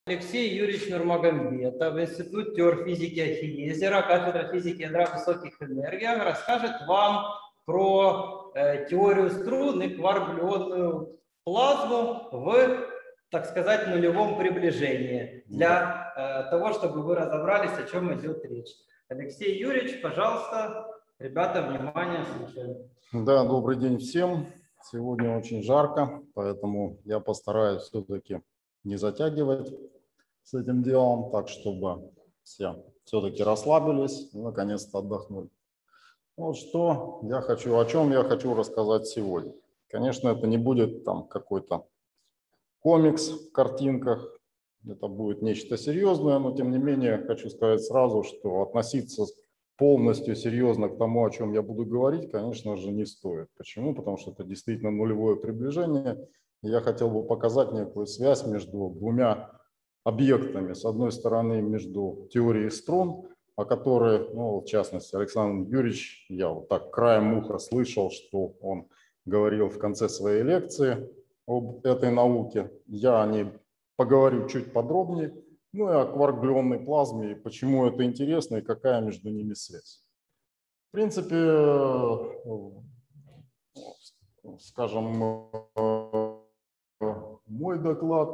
Алексей Юрьевич Нурмагомедов, Институт теорфизики Ахиллезера, кафедра физики ядра в высоких энергиях, расскажет вам про теорию струн и кварглионную плазму в, так сказать, нулевом приближении, для того, чтобы вы разобрались, о чем идет речь. Алексей Юрьевич, пожалуйста, ребята, внимание, слушаем. Да, добрый день всем. Сегодня очень жарко, поэтому я постараюсь все-таки не затягивать с этим делом, так чтобы все все-таки расслабились и наконец-то отдохнули. Вот что я хочу, о чем я хочу рассказать сегодня. Конечно, это не будет там какой-то комикс в картинках, это будет нечто серьезное, но тем не менее хочу сказать сразу, что относиться полностью серьезно к тому, о чем я буду говорить, конечно же, не стоит. Почему? Потому что это действительно нулевое приближение. Я хотел бы показать некую связь между двумя объектами. С одной стороны, между теорией струн, о которой, в частности, Александр Юрьевич, я вот так краем уха слышал, что он говорил в конце своей лекции об этой науке. Я о ней поговорю чуть подробнее. Ну и о кварглионной плазме, и почему это интересно, и какая между ними связь. В принципе, скажем, мой доклад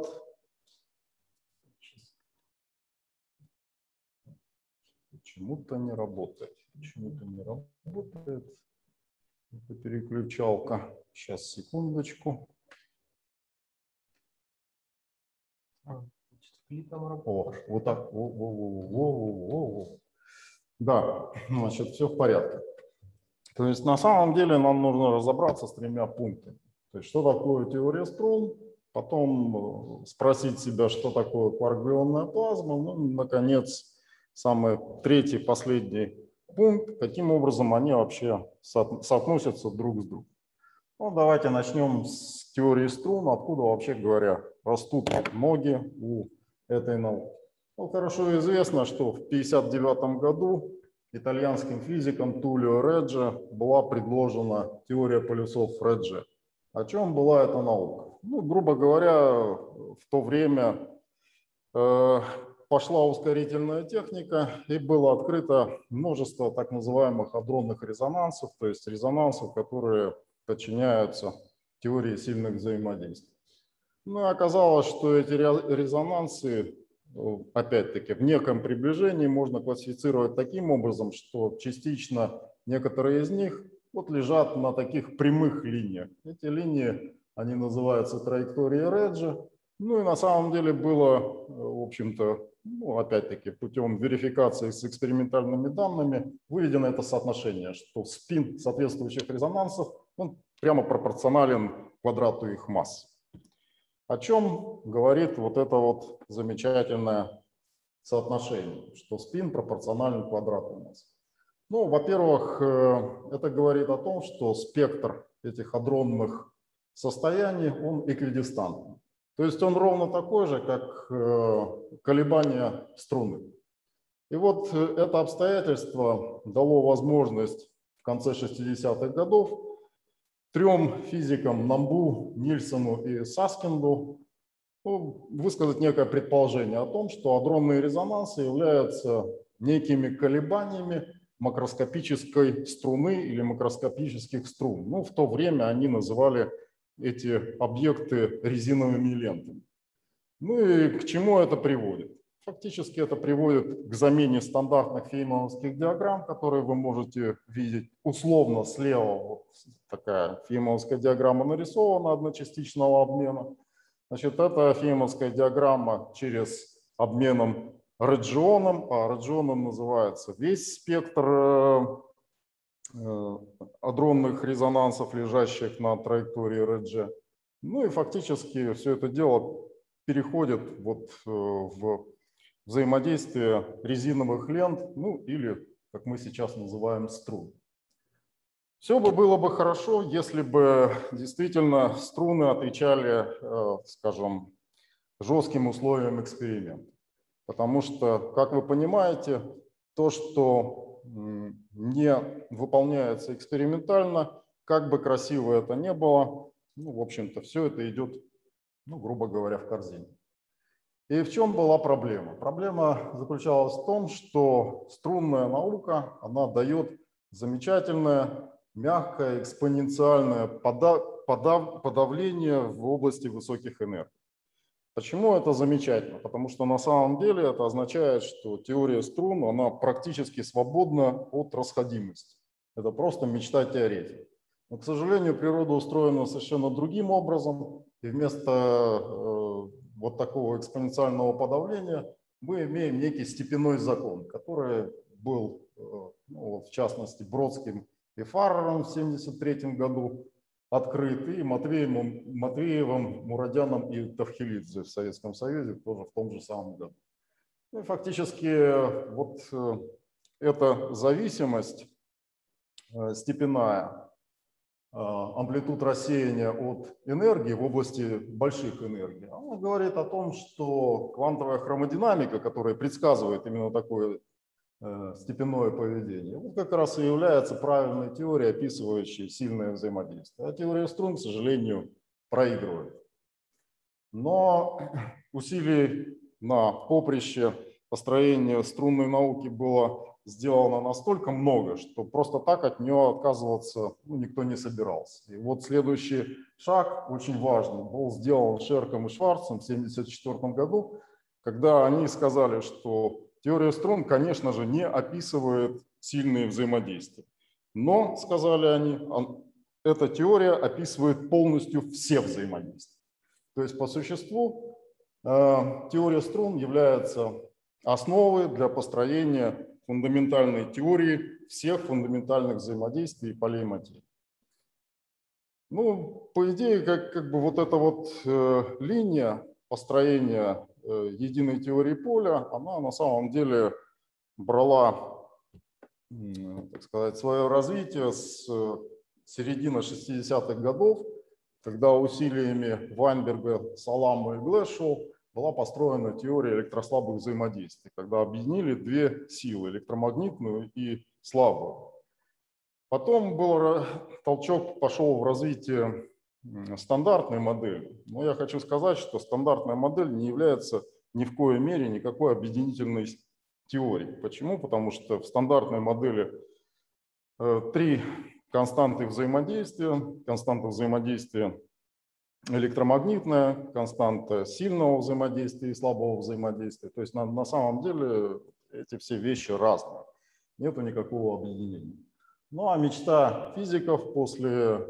почему-то не работает. Почему-то не работает. Это переключалка. Сейчас, секундочку. О, вот так. Да, значит, все в порядке. То есть на самом деле нам нужно разобраться с тремя пунктами. То есть что такое теория струн, потом спросить себя, что такое кварглионная плазма, ну, наконец, самый третий, последний пункт, каким образом они вообще соотносятся друг с другом. Ну, давайте начнем с теории струн, откуда, вообще говоря, растут ноги у этой науки. Ну, хорошо известно, что в 1959 году итальянским физиком Тулио Реджи была предложена теория полюсов Реджи. О чем была эта наука? Ну, грубо говоря, в то время пошла ускорительная техника и было открыто множество так называемых адронных резонансов, то есть резонансов, которые подчиняются теории сильных взаимодействий. Ну и оказалось, что эти резонансы, опять-таки, в неком приближении можно классифицировать таким образом, что частично некоторые из них вот лежат на таких прямых линиях. Эти линии, они называются траекторией Реджи. Ну и на самом деле было, в общем-то, опять-таки, путем верификации с экспериментальными данными выведено это соотношение, что спин соответствующих резонансов он прямо пропорционален квадрату их масс. О чем говорит вот это вот замечательное соотношение, что спин пропорционален квадрату массы? Ну, во-первых, это говорит о том, что спектр этих адронных состояний, он эквидистантный. То есть он ровно такой же, как колебания струны. И вот это обстоятельство дало возможность в конце 60-х годов трем физикам Намбу, Нильсону и Саскинду высказать некое предположение о том, что адронные резонансы являются некими колебаниями макроскопической струны или макроскопических струн. Ну, в то время они называли эти объекты резиновыми лентами. Ну и к чему это приводит? Фактически это приводит к замене стандартных феймановских диаграмм, которые вы можете видеть условно слева. Вот такая феймановская диаграмма нарисована одночастичного обмена. Значит, это феймановская диаграмма через обменом реджионом, а реджионом называется весь спектр адронных резонансов, лежащих на траектории Реджи. Ну и фактически все это дело переходит вот в взаимодействие резиновых лент, ну или, как мы сейчас называем, струн. Все бы было бы хорошо, если бы действительно струны отвечали, скажем, жестким условиям эксперимента. Потому что, как вы понимаете, то, что не выполняется экспериментально, как бы красиво это ни было, ну, в общем-то, все это идет, ну, грубо говоря, в корзине. И в чем была проблема? Проблема заключалась в том, что струнная наука, она дает замечательное, мягкое, экспоненциальное подавление в области высоких энергий. Почему это замечательно? Потому что на самом деле это означает, что теория струн, она практически свободна от расходимости. Это просто мечта теоретика. Но, к сожалению, природа устроена совершенно другим образом. И вместо вот такого экспоненциального подавления мы имеем некий степенной закон, который был, ну, в частности, Бродским и Фаррером в 1973 году открыт, и Матвеевым, Мурадяном и Тавхелидзе в Советском Союзе тоже в том же самом году. И фактически вот эта зависимость степенная, амплитуд рассеяния от энергии в области больших энергий, она говорит о том, что квантовая хромодинамика, которая предсказывает именно такое степенное поведение, вот как раз и является правильной теорией, описывающей сильное взаимодействие. А теория струн, к сожалению, проигрывает. Но усилий на поприще построения струнной науки было сделано настолько много, что просто так от нее отказываться никто не собирался. И вот следующий шаг, очень важный, был сделан Шерком и Шварцем в 1974 году, когда они сказали, что теория струн, конечно же, не описывает сильные взаимодействия. Но, сказали они, эта теория описывает полностью все взаимодействия. То есть, по существу, теория струн является основой для построения фундаментальной теории всех фундаментальных взаимодействий и полей материи. Ну, по идее, как бы вот эта вот линия построения единой теории поля, она на самом деле брала, так сказать, свое развитие с середины 60-х годов, когда усилиями Вайнберга, Салама и Глэшоу была построена теория электрослабых взаимодействий, когда объединили две силы, электромагнитную и слабую. Потом толчок пошел в развитие стандартной модели. Но я хочу сказать, что стандартная модель не является ни в коей мере никакой объединительной теорией. Почему? Потому что в стандартной модели три константы взаимодействия. Константа взаимодействия электромагнитная, константа сильного взаимодействия и слабого взаимодействия. То есть на самом деле эти все вещи разные. Нету никакого объединения. Ну а мечта физиков после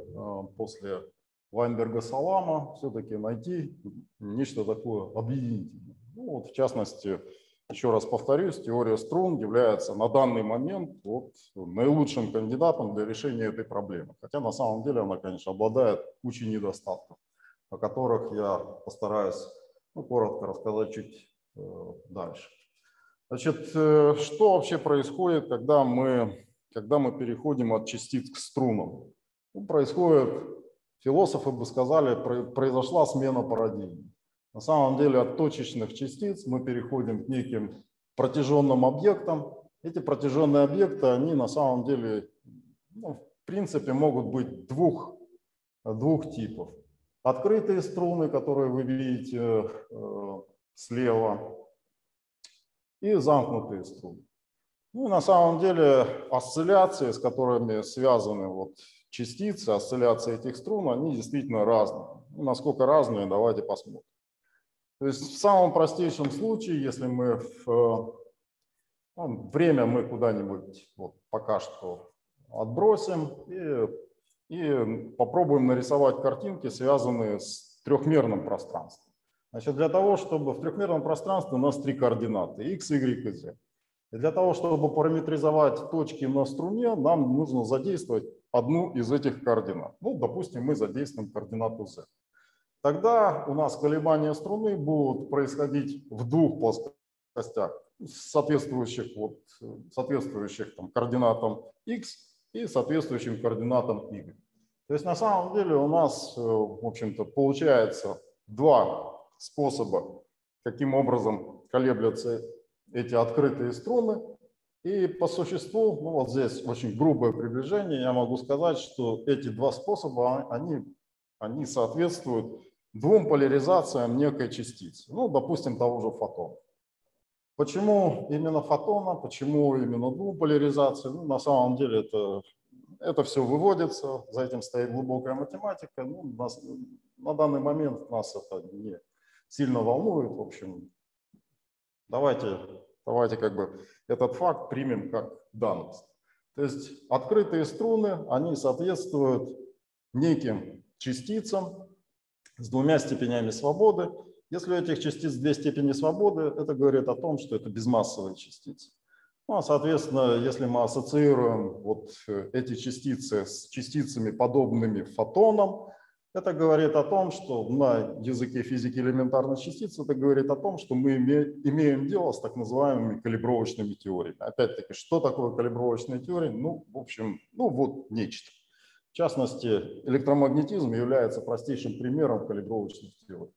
Вайнберга-Салама все-таки найти нечто такое объединительное. Ну, вот в частности, еще раз повторюсь, теория струн является на данный момент вот наилучшим кандидатом для решения этой проблемы. Хотя на самом деле она, конечно, обладает кучей недостатков, о которых я постараюсь коротко рассказать чуть дальше. Значит, что вообще происходит, когда мы переходим от частиц к струнам? Ну, происходит, философы бы сказали, произошла смена парадигмы. На самом деле от точечных частиц мы переходим к неким протяженным объектам. Эти протяженные объекты, они на самом деле, в принципе, могут быть двух типов. Открытые струны, которые вы видите слева, и замкнутые струны. Ну, на самом деле осцилляции, с которыми связаны вот частицы, осцилляции этих струн, они действительно разные. Ну, насколько разные, давайте посмотрим. То есть в самом простейшем случае, если мы время мы куда-нибудь вот пока что отбросим и попробуем нарисовать картинки, связанные с трехмерным пространством. Значит, для того, чтобы в трехмерном пространстве у нас три координаты x, y и z. И для того, чтобы параметризовать точки на струне, нам нужно задействовать одну из этих координат. Ну, допустим, мы задействуем координату z. Тогда у нас колебания струны будут происходить в двух плоскостях, соответствующих там, координатам x и соответствующим координатам y. То есть на самом деле у нас, в общем-то, получается два способа, каким образом колеблются эти открытые струны. И по существу, ну вот здесь очень грубое приближение, я могу сказать, что эти два способа, они соответствуют двум поляризациям некой частицы, ну, допустим, того же фотона. Почему именно фотона, почему именно двум поляризаций? Ну, на самом деле это все выводится, за этим стоит глубокая математика. Ну, на данный момент нас это не сильно волнует. В общем, давайте как бы этот факт примем как данность. То есть открытые струны, они соответствуют неким частицам с двумя степенями свободы. Если у этих частиц две степени свободы, это говорит о том, что это безмассовые частицы. Ну, а соответственно, если мы ассоциируем вот эти частицы с частицами, подобными фотонам, это говорит о том, что на языке физики элементарных частиц это говорит о том, что мы имеем дело с так называемыми калибровочными теориями. Опять-таки, что такое калибровочная теория? Ну, в общем, ну вот нечто. В частности, электромагнетизм является простейшим примером калибровочных теорий.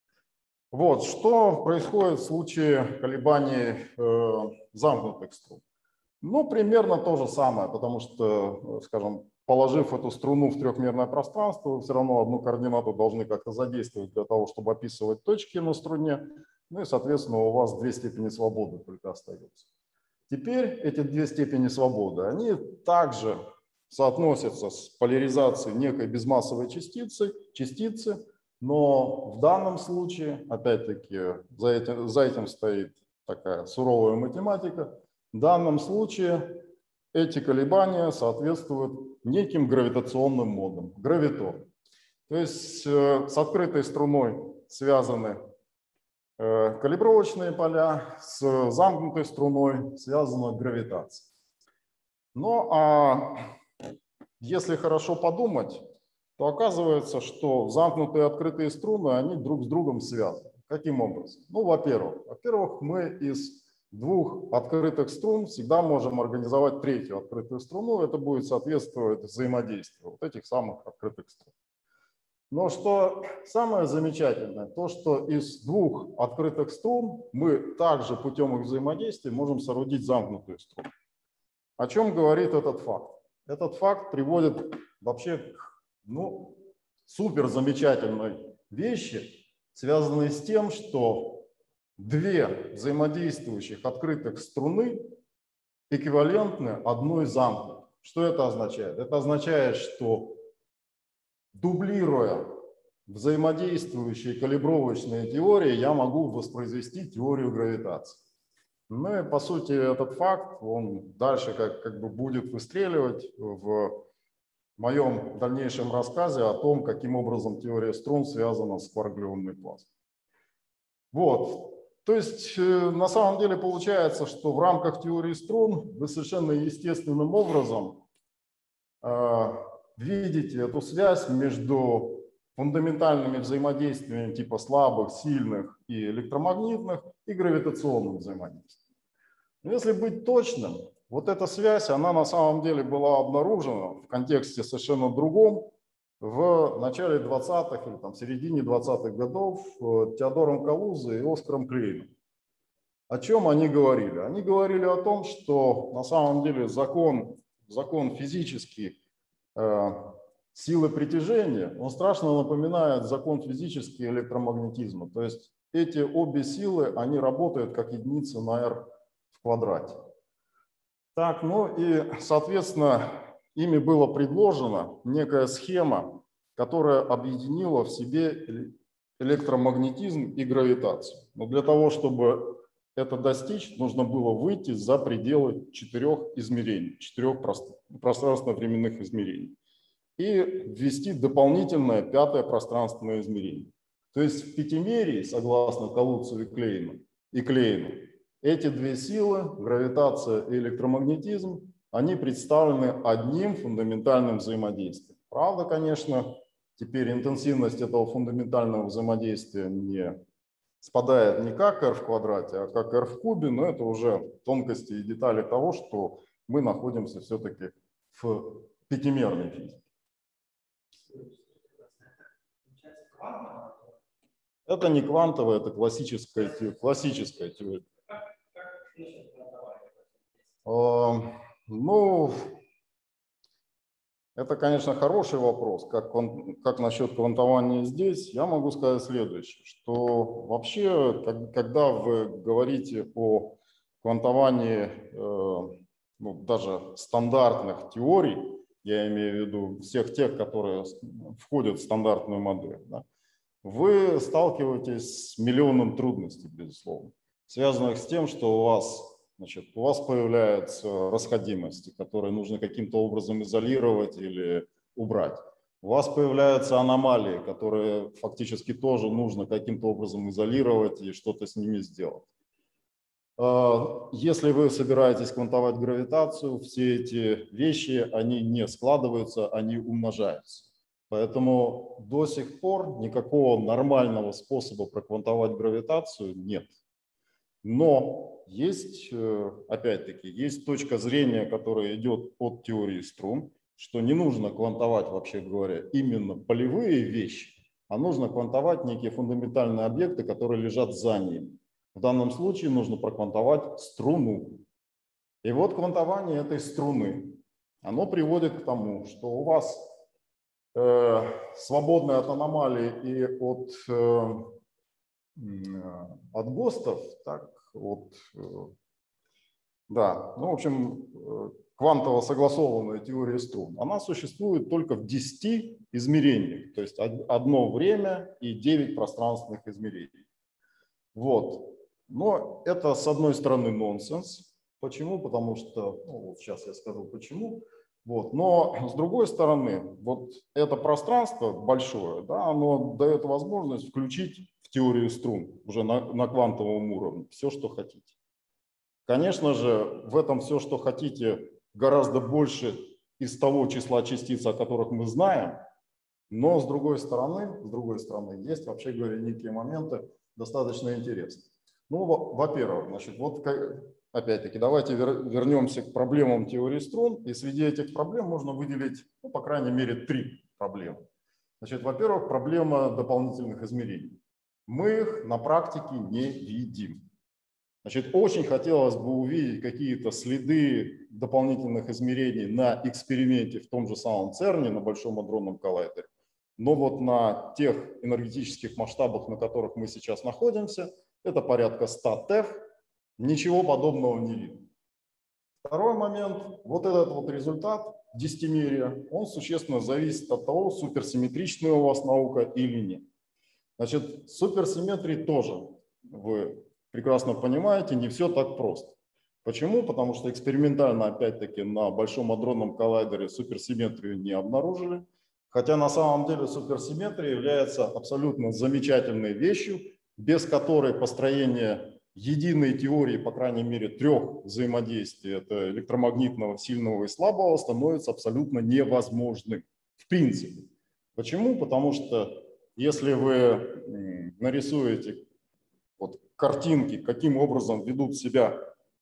Вот, что происходит в случае колебаний замкнутых струн? Ну, примерно то же самое, потому что, скажем, положив эту струну в трехмерное пространство, вы все равно одну координату должны как-то задействовать для того, чтобы описывать точки на струне. Ну и, соответственно, у вас две степени свободы только остается. Теперь эти две степени свободы, они также соотносятся с поляризацией некой безмассовой частицы, но в данном случае, опять-таки, за этим стоит такая суровая математика. В данном случае эти колебания соответствуют неким гравитационным модам, гравитон. То есть с открытой струной связаны калибровочные поля, с замкнутой струной связана гравитация. Ну а если хорошо подумать, то оказывается, что замкнутые и открытые струны, они друг с другом связаны. Каким образом? Ну, во-первых, мы из двух открытых струн всегда можем организовать третью открытую струну. Это будет соответствовать взаимодействию вот этих самых открытых струн. Но что самое замечательное, то, что из двух открытых струн мы также путем их взаимодействия можем соорудить замкнутую струну. О чем говорит этот факт? Этот факт приводит вообще к супер замечательной вещи, связанной с тем, что две взаимодействующих открытых струны эквивалентны одной замкнутой. Что это означает? Это означает, что дублируя взаимодействующие калибровочные теории, я могу воспроизвести теорию гравитации. Ну и по сути этот факт, он дальше как бы будет выстреливать в моем дальнейшем рассказе о том, каким образом теория струн связана с кварк-глюонной плазмой. Вот. То есть на самом деле получается, что в рамках теории струн вы совершенно естественным образом видите эту связь между фундаментальными взаимодействиями типа слабых, сильных и электромагнитных и гравитационным взаимодействием. Но если быть точным, вот эта связь, она на самом деле была обнаружена в контексте совершенно другом в начале 20-х или там, в середине 20-х годов Теодором Калузой и Оскаром Клейном. О чем они говорили? Они говорили о том, что на самом деле закон физический силы притяжения, он страшно напоминает закон физический электромагнетизма. То есть эти обе силы, они работают как единица на r в квадрате. Так, ну и, соответственно, ими была предложена некая схема, которая объединила в себе электромагнетизм и гравитацию. Но для того, чтобы это достичь, нужно было выйти за пределы 4 измерений, 4 пространственно-временных измерений и ввести дополнительное 5-е пространственное измерение. То есть в пятимерии, согласно Калуцу и Клейну, эти две силы, гравитация и электромагнетизм, они представлены одним фундаментальным взаимодействием. Правда, конечно, теперь интенсивность этого фундаментального взаимодействия не спадает не как r в квадрате, а как r в кубе, но это уже тонкости и детали того, что мы находимся все-таки в пятимерной физике. Это не квантовая, это классическая теория. Ну, Это, конечно, хороший вопрос. Как насчет квантования здесь? Я могу сказать следующее, что вообще, когда вы говорите о квантовании даже стандартных теорий, я имею в виду всех тех, которые входят в стандартную модель, да, вы сталкиваетесь с миллионом трудностей, безусловно, связанных с тем, что у вас появляются расходимости, которые нужно каким-то образом изолировать или убрать. У вас появляются аномалии, которые фактически тоже нужно каким-то образом изолировать и что-то с ними сделать. Если вы собираетесь квантовать гравитацию, все эти вещи, они не складываются, они умножаются. Поэтому до сих пор никакого нормального способа проквантовать гравитацию нет. Но есть, опять-таки, есть точка зрения, которая идет от теории струн, что не нужно квантовать, вообще говоря, именно полевые вещи, а нужно квантовать некие фундаментальные объекты, которые лежат за ними. В данном случае нужно проквантовать струну. И вот квантование этой струны, оно приводит к тому, что у вас свободные от аномалий и от ГОСТов, так, да, ну, в общем, квантово согласованная теория струн, она существует только в 10 измерениях, то есть одно время и 9 пространственных измерений. Вот. Но это, с одной стороны, нонсенс. Почему? Потому что, ну, вот сейчас я скажу почему. Вот. Но с другой стороны, вот это пространство большое, да, оно дает возможность включить в теорию струн уже на квантовом уровне все, что хотите. Конечно же, в этом все, что хотите, гораздо больше из того числа частиц, о которых мы знаем, но с другой стороны, есть, вообще говоря, некие моменты достаточно интересные. Ну, во-первых, значит, вот опять-таки давайте вернемся к проблемам теории струн, и среди этих проблем можно выделить, ну, по крайней мере, 3 проблемы. Значит, во-первых, проблема дополнительных измерений. Мы их на практике не видим. Значит, очень хотелось бы увидеть какие-то следы дополнительных измерений на эксперименте в том же самом ЦЕРНе, на Большом адронном коллайдере. Но вот на тех энергетических масштабах, на которых мы сейчас находимся, это порядка 100 ТЭФ, ничего подобного не видно. Второй момент, вот этот вот результат десятимерия, он существенно зависит от того, суперсимметричная у вас наука или нет. Значит, суперсимметрии тоже, вы прекрасно понимаете, не все так просто. Почему? Потому что экспериментально, опять-таки, на Большом адронном коллайдере суперсимметрию не обнаружили. Хотя на самом деле суперсимметрия является абсолютно замечательной вещью, без которой построение единой теории, по крайней мере, 3 взаимодействий, это электромагнитного, сильного и слабого, становится абсолютно невозможным в принципе. Почему? Потому что если вы нарисуете вот картинки, каким образом ведут себя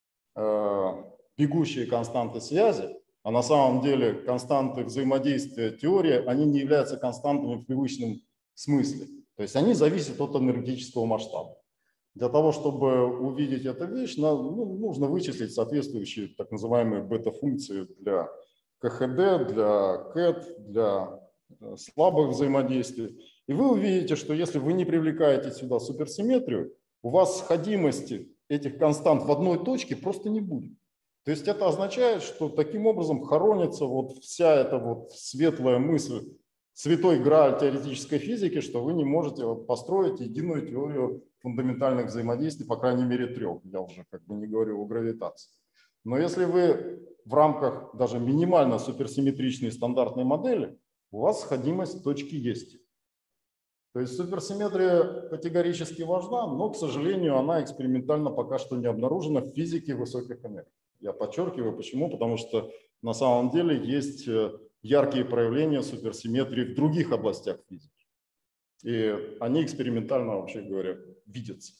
бегущие константы связи, а на самом деле константы взаимодействия теории, они не являются константами в привычном смысле. То есть они зависят от энергетического масштаба. Для того, чтобы увидеть эту вещь, нужно вычислить соответствующие так называемые бета-функции для КХД, для КЭТ, для слабых взаимодействий. И вы увидите, что если вы не привлекаете сюда суперсимметрию, у вас сходимости этих констант в одной точке просто не будет. То есть это означает, что таким образом хоронится вот вся эта вот светлая мысль, святой грааль теоретической физики, что вы не можете построить единую теорию фундаментальных взаимодействий, по крайней мере 3. Я уже как бы не говорю о гравитации. Но если вы в рамках даже минимально суперсимметричной стандартной модели, у вас сходимость точки есть. То есть суперсимметрия категорически важна, но, к сожалению, она экспериментально пока что не обнаружена в физике высоких энергий. Я подчеркиваю, почему? Потому что на самом деле есть яркие проявления суперсимметрии в других областях физики. И они экспериментально, вообще говоря, видятся.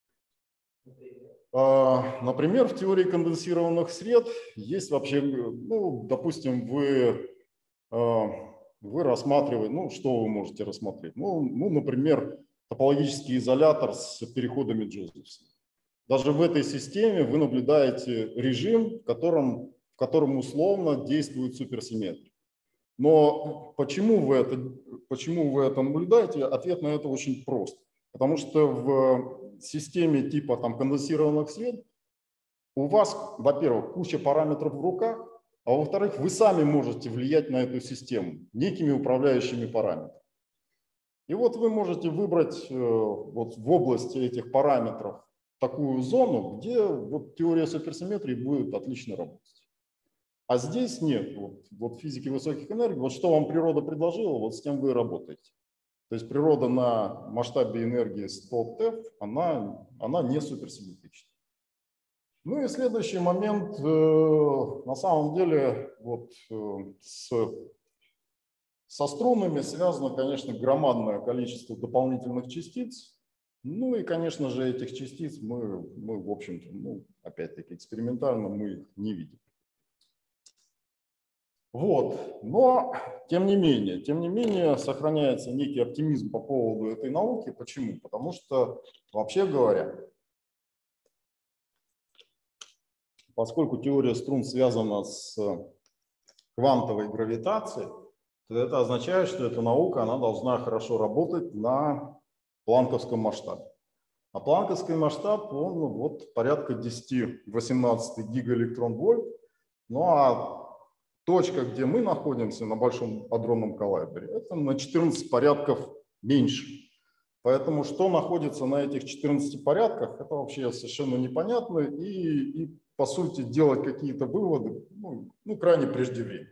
Например, в теории конденсированных сред есть вообще, ну, допустим, вы рассматриваете, ну, что вы можете рассмотреть? Ну, например, топологический изолятор с переходами Джозефсона. Даже в этой системе вы наблюдаете режим, в котором условно действует суперсимметрия. Но почему вы это наблюдаете? Ответ на это очень прост. Потому что в системе типа там, конденсированных сред у вас, во-первых, куча параметров в руках, а во-вторых, вы сами можете влиять на эту систему некими управляющими параметрами. И вот вы можете выбрать вот в области этих параметров такую зону, где вот теория суперсимметрии будет отлично работать. А здесь нет. Вот физики высоких энергий, вот что вам природа предложила, вот с тем вы и работаете. То есть природа на масштабе энергии 100 ТЭФ, она не суперсимметрична. Ну и следующий момент, на самом деле, вот со струнами связано, конечно, громадное количество дополнительных частиц. Ну и, конечно же, этих частиц мы в общем-то, ну, опять-таки, экспериментально мы их не видим. Вот, но тем не менее сохраняется некий оптимизм по поводу этой науки. Почему? Потому что, вообще говоря, поскольку теория струн связана с квантовой гравитацией, то это означает, что эта наука она должна хорошо работать на планковском масштабе. А планковский масштаб, он вот порядка 10-18 гигаэлектрон-вольт. Ну а точка, где мы находимся на Большом адронном коллайдере, это на 14 порядков меньше. Поэтому что находится на этих 14 порядках, это вообще совершенно непонятно. И по сути, делать какие-то выводы ну, крайне преждевременно.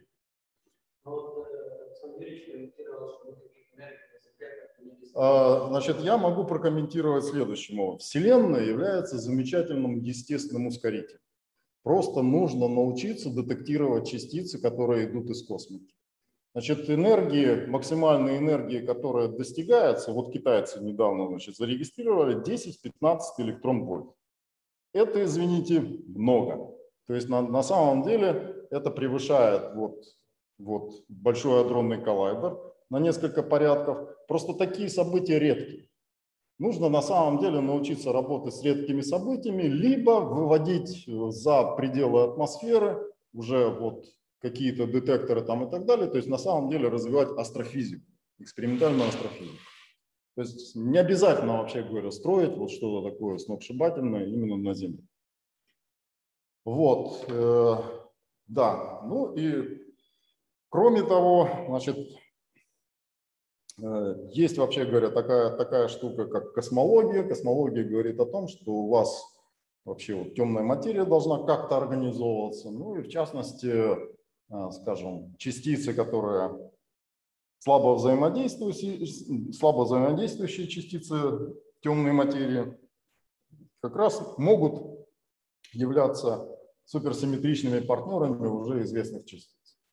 Значит, я могу прокомментировать следующим. Вселенная является замечательным естественным ускорителем. Просто нужно научиться детектировать частицы, которые идут из космоса. Значит, максимальные энергии, которые достигаются, вот китайцы недавно, значит, зарегистрировали 10-15 электрон-вольт. Это, извините, много. То есть на самом деле это превышает вот большой адронный коллайдер на несколько порядков. Просто такие события редкие. Нужно на самом деле научиться работать с редкими событиями, либо выводить за пределы атмосферы уже вот какие-то детекторы там и так далее. То есть на самом деле развивать астрофизику, экспериментальную астрофизику. То есть не обязательно, вообще говоря, строить вот что-то такое сногсшибательное именно на Земле. Вот, да, ну и кроме того, значит, есть, вообще говоря, такая штука, как космология. Космология говорит о том, что у вас вообще вот темная материя должна как-то организовываться. Ну и в частности, скажем, частицы, которые слабо взаимодействующие частицы темной материи, как раз могут являться суперсимметричными партнерами уже известных частиц.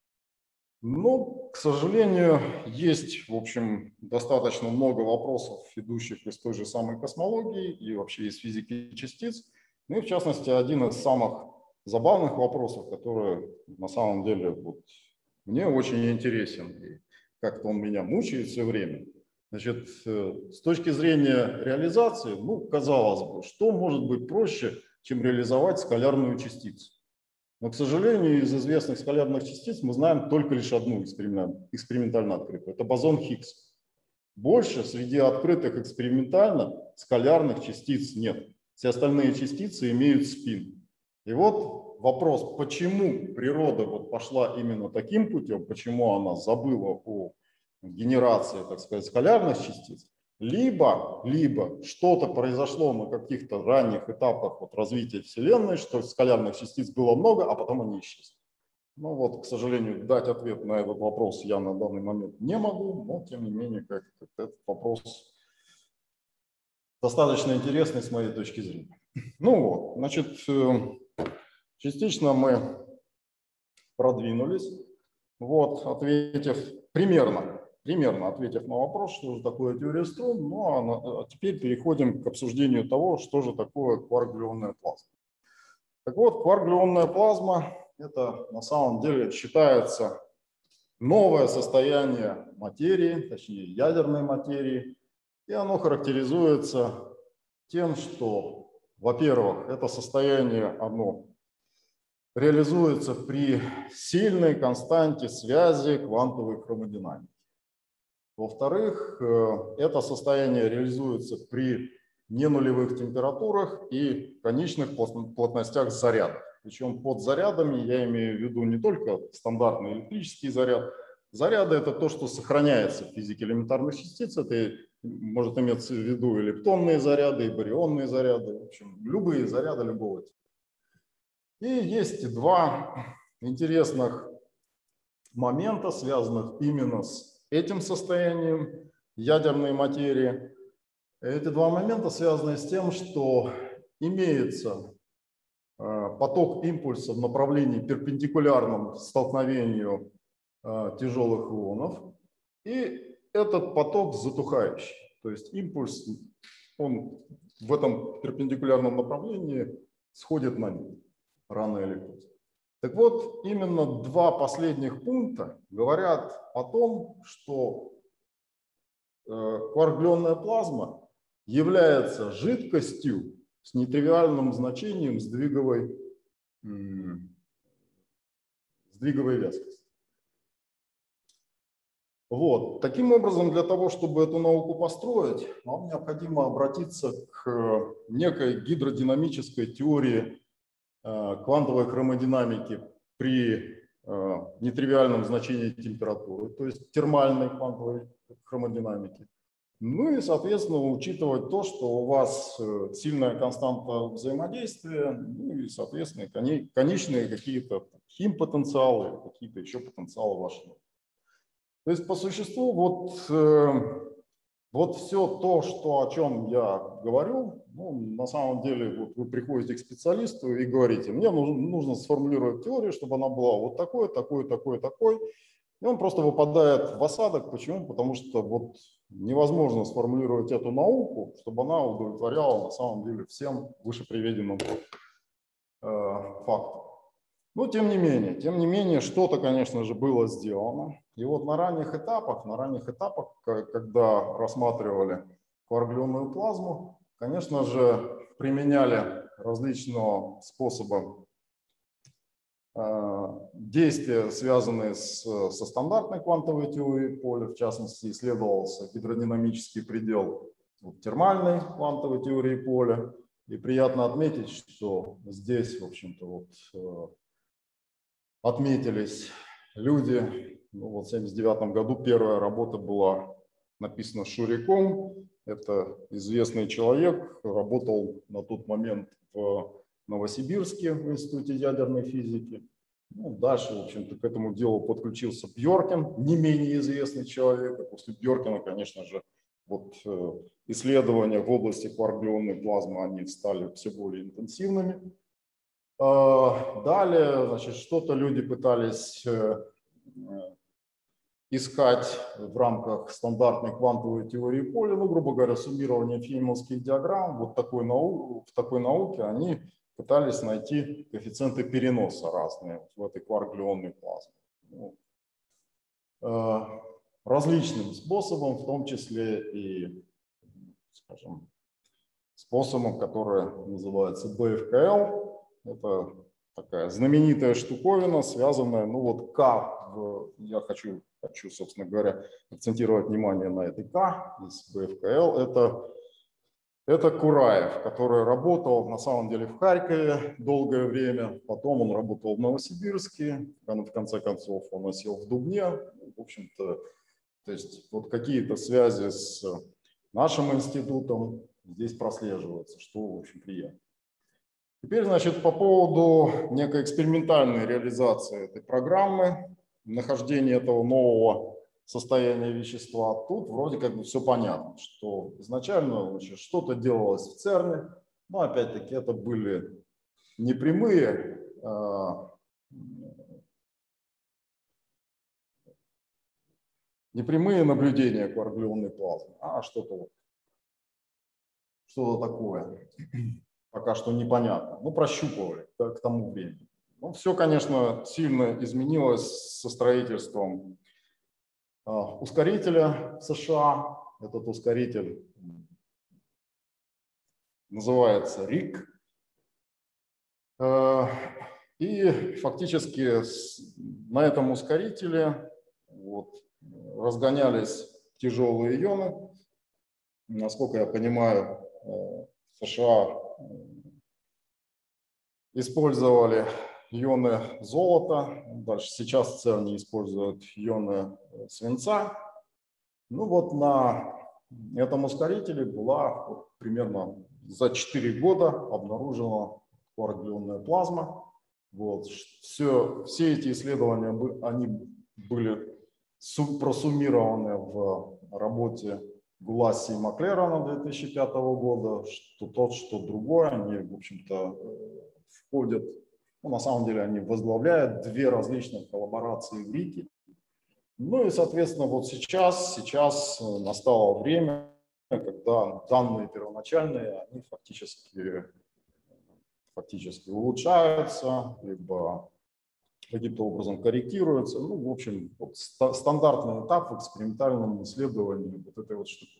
Но, к сожалению, есть, в общем, достаточно много вопросов, идущих из той же самой космологии и вообще из физики частиц. Ну и, в частности, один из самых забавных вопросов, который на самом деле вот, мне очень интересен, и как-то он меня мучает все время. Значит, с точки зрения реализации, ну, казалось бы, что может быть проще, чем реализовать скалярную частицу? Но, к сожалению, из известных скалярных частиц мы знаем только лишь одну экспериментально открытую. Это бозон Хиггса. Больше среди открытых экспериментально скалярных частиц нет. Все остальные частицы имеют спин. И вот вопрос, почему природа вот пошла именно таким путем, почему она забыла о генерации, так сказать, скалярных частиц, либо что-то произошло на каких-то ранних этапах вот развития Вселенной, что скалярных частиц было много, а потом они исчезли. Ну вот, к сожалению, дать ответ на этот вопрос я на данный момент не могу, но тем не менее, как этот вопрос достаточно интересный с моей точки зрения. Ну вот, значит, частично мы продвинулись, вот, ответив примерно ответив на вопрос, что же такое теория струн. Ну а теперь переходим к обсуждению того, что же такое кварк-глюонная плазма. Так вот, кварк-глюонная плазма – это на самом деле считается новое состояние материи, точнее ядерной материи, и оно характеризуется тем, что, во-первых, это состояние, оно реализуется при сильной константе связи квантовой хромодинамики. Во-вторых, это состояние реализуется при ненулевых температурах и конечных плотностях зарядов. Причем под зарядами я имею в виду не только стандартный электрический заряд. Заряды – это то, что сохраняется в физике элементарных частиц. Это может иметься в виду и лептонные заряды, и барионные заряды. В общем, любые заряды любого типа. И есть два интересных момента, связанных именно с этим состоянием ядерной материи. Эти два момента связаны с тем, что имеется поток импульса в направлении перпендикулярном столкновению тяжелых ионов, и этот поток затухающий. То есть импульс, он в этом перпендикулярном направлении сходит на нет рано или поздно. Так вот, именно два последних пункта говорят о том, что кварк-глионная плазма является жидкостью с нетривиальным значением сдвиговой вязкости. Вот. Таким образом, для того, чтобы эту науку построить, нам необходимо обратиться к некой гидродинамической теории квантовой хромодинамики при нетривиальном значении температуры, то есть термальной квантовой хромодинамики. Ну и, соответственно, учитывать то, что у вас сильная константа взаимодействия, ну и, соответственно, конечные какие-то химпотенциалы, какие-то еще потенциалы вашего. То есть, по существу, вот все то, о чем я говорю, ну, на самом деле вот вы приходите к специалисту и говорите, мне нужно сформулировать теорию, чтобы она была вот такой, такой, такой, такой. И он просто выпадает в осадок. Почему? Потому что вот невозможно сформулировать эту науку, чтобы она удовлетворяла на самом деле всем выше приведенным фактам. Но тем не менее, что-то, конечно же, было сделано. И вот на ранних этапах, когда рассматривали кварк-глионную плазму, конечно же, применяли различного способа действия, связанные со стандартной квантовой теорией поля. В частности, исследовался гидродинамический предел термальной квантовой теории поля. И приятно отметить, что здесь, в общем-то, отметились люди. Ну, вот в 1979 году первая работа была написана Шуриком. Это известный человек, работал на тот момент в Новосибирске в Институте ядерной физики. Ну, дальше, в общем-то, к этому делу подключился Бьоркин, не менее известный человек. И после Бьоркина, конечно же, исследования в области кварк-глионной плазмы, они стали все более интенсивными. Далее, значит, что-то люди пытались искать в рамках стандартной квантовой теории поля, ну, грубо говоря, суммирование фейнманских диаграмм. В такой науке они пытались найти коэффициенты переноса разные в этой кварк-глионной плазме. Различным способом, в том числе и, скажем, способом, который называется БФКЛ. Это такая знаменитая штуковина, связанная, ну вот К, я хочу, собственно говоря, акцентировать внимание на этой К из БФКЛ. Это Кураев, который работал на самом деле в Харькове долгое время, потом он работал в Новосибирске, в конце концов он осел в Дубне. В общем-то, то есть вот какие-то связи с нашим институтом здесь прослеживаются, что, в общем, приятно. Теперь, значит, по поводу некой экспериментальной реализации этой программы, нахождения этого нового состояния вещества, тут вроде как бы все понятно, что изначально что-то делалось в ЦЕРНе, но опять-таки это были не прямые наблюдения кварк-глионной плазмы, а что-то такое. Пока что непонятно. Ну, прощупывали к тому времени. Ну, все, конечно, сильно изменилось со строительством ускорителя в США. Этот ускоритель называется РИК. И И фактически на этом ускорителе разгонялись тяжелые ионы. Насколько я понимаю, США использовали ионы золота. Дальше сейчас ЦЕРН используют ионы свинца. Ну вот на этом ускорителе была примерно за 4 года обнаружена кварк-глюонная плазма. Вот. Все эти исследования они были просуммированы в работе Гуласси и Маклерона 2005 года, что тот, что другой, они, в общем-то, входят, ну, на самом деле они возглавляют две различных коллаборации в РИКе. Ну и, соответственно, вот сейчас настало время, когда данные первоначальные, они фактически улучшаются, либо каким-то образом корректируются. Ну, в общем, вот стандартный этап в экспериментальном исследовании вот этой вот штуки.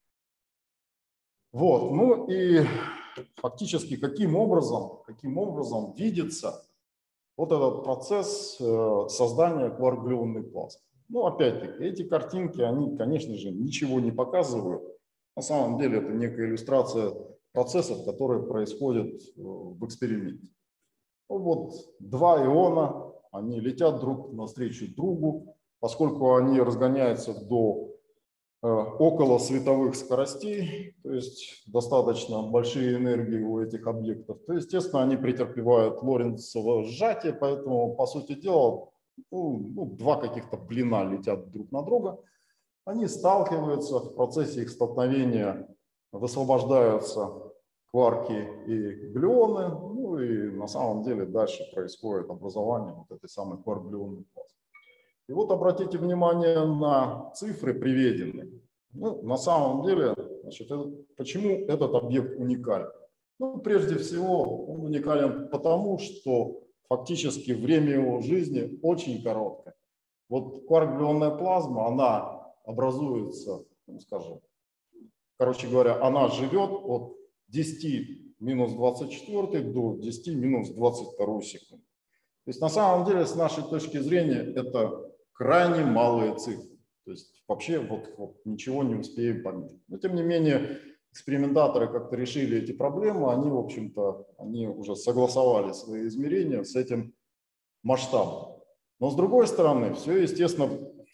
Вот, ну и фактически каким образом видится вот этот процесс создания кварк-глюонной плазмы. Ну, опять-таки, эти картинки, они, конечно же, ничего не показывают. На самом деле, это некая иллюстрация процессов, которые происходят в эксперименте. Ну, вот два иона, они летят друг навстречу другу, поскольку они разгоняются до около световых скоростей, то есть достаточно большие энергии у этих объектов, то, естественно, они претерпевают Лоренцово сжатие, поэтому, по сути дела, два каких-то блина летят друг на друга, они сталкиваются, в процессе их столкновения высвобождаются кварки и глюоны, ну и на самом деле дальше происходит образование вот этой самой кварк-глюонной плазмы. И вот обратите внимание на цифры приведенные. Ну, на самом деле, значит, почему этот объект уникален? Ну, прежде всего, он уникален потому, что фактически время его жизни очень короткое. Вот кварк-глюонная плазма, она образуется, ну, скажем, короче говоря, она живет от 10 минус 24 до 10 минус 22 секунды. То есть на самом деле, с нашей точки зрения, это крайне малые цифры. То есть вообще вот ничего не успеем померить. Но тем не менее, экспериментаторы как-то решили эти проблемы, они, в общем-то, они уже согласовали свои измерения с этим масштабом. Но с другой стороны, все, естественно,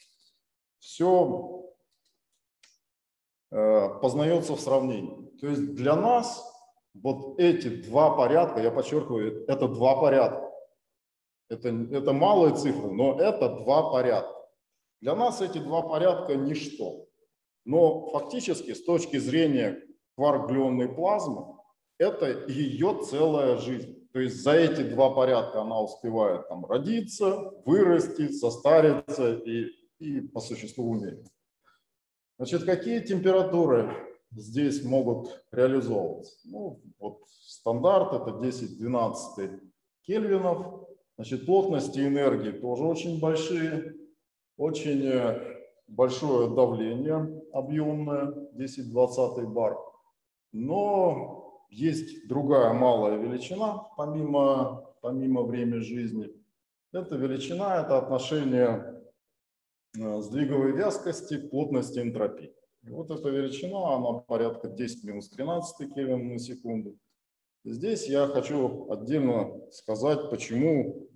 все познается в сравнении. То есть для нас вот эти два порядка, я подчеркиваю, это два порядка. Это малые цифры, но это два порядка. Для нас эти два порядка ничто. Но фактически с точки зрения кварк-глюонной плазмы, это ее целая жизнь. То есть за эти два порядка она успевает там родиться, вырасти, состариться и по существу умереть. Значит, какие температуры здесь могут реализовываться? Ну, вот стандарт это 10-12 кельвинов. Значит, плотности энергии тоже очень большие, очень большое давление объемное, 10-20 бар. Но есть другая малая величина, помимо времени жизни. Эта величина – это отношение сдвиговой вязкости, плотности энтропии. И вот эта величина, она порядка 10-13 кельвин на секунду. Здесь я хочу отдельно сказать, почему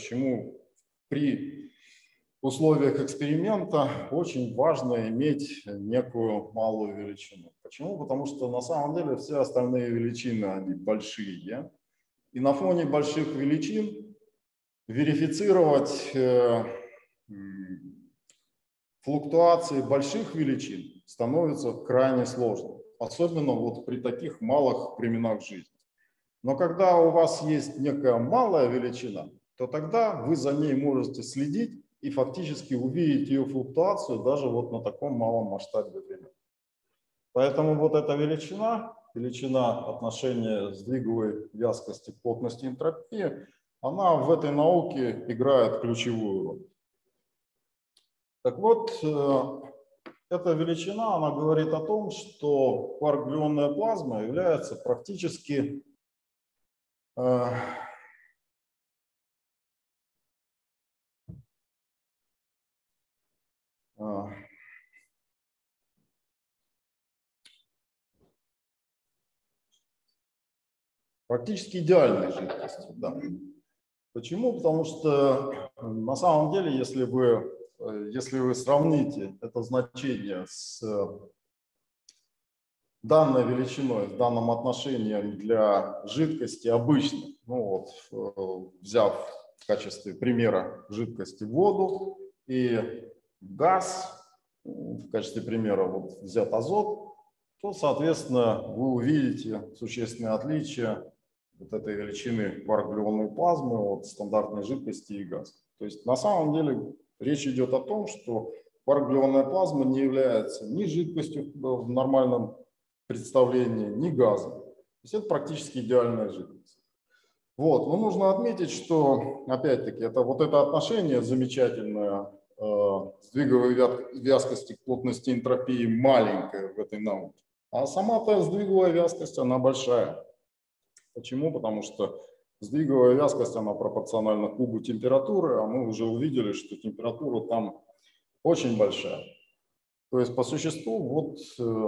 при условиях эксперимента очень важно иметь некую малую величину. Почему? Потому что на самом деле все остальные величины, они большие. И на фоне больших величин верифицировать флуктуации больших величин становится крайне сложно. Особенно вот при таких малых временах жизни. Но когда у вас есть некая малая величина, то тогда вы за ней можете следить и фактически увидеть ее флуктуацию даже вот на таком малом масштабе времени. Поэтому вот эта величина отношения сдвиговой вязкости, плотности, энтропии, она в этой науке играет ключевую роль. Так вот, эта величина, она говорит о том, что кварк-глюонная плазма является практически Практически идеальной жидкостью, да. Почему? Потому что на самом деле, если вы сравните это значение с данной величиной, с данным отношением для жидкости обычной, ну вот, взяв в качестве примера жидкости воду и газ, в качестве примера вот взят азот, то, соответственно, вы увидите существенное отличие вот этой величины кварк-глюонной плазмы от стандартной жидкости и газа. То есть на самом деле речь идет о том, что кварк-глюонная плазма не является ни жидкостью в нормальном представлении, ни газом. То есть это практически идеальная жидкость. Вот. Но нужно отметить, что, опять-таки, это отношение замечательное сдвиговой вязкости к плотности энтропии маленькая в этой науке, а сама-то сдвиговая вязкость, она большая. Почему? Потому что сдвиговая вязкость, она пропорциональна кубу температуры, а мы уже увидели, что температура там очень большая. То есть по существу вот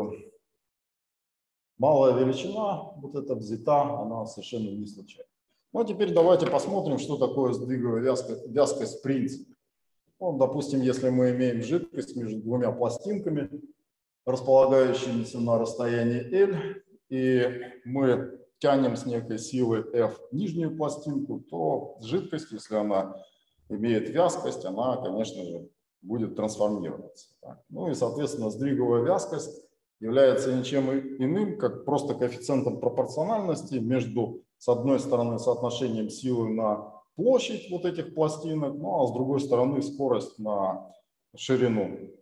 малая величина, вот эта взята, она совершенно не случайна. Ну а теперь давайте посмотрим, что такое сдвиговая вязкость в принципе. Ну, допустим, если мы имеем жидкость между двумя пластинками, располагающимися на расстоянии L, и мы тянем с некой силой F нижнюю пластинку, то жидкость, если она имеет вязкость, она, конечно же, будет трансформироваться. Ну и, соответственно, сдвиговая вязкость является ничем иным, как просто коэффициентом пропорциональности между, с одной стороны, соотношением силы на площадь вот этих пластинок, ну а с другой стороны, скорость на ширину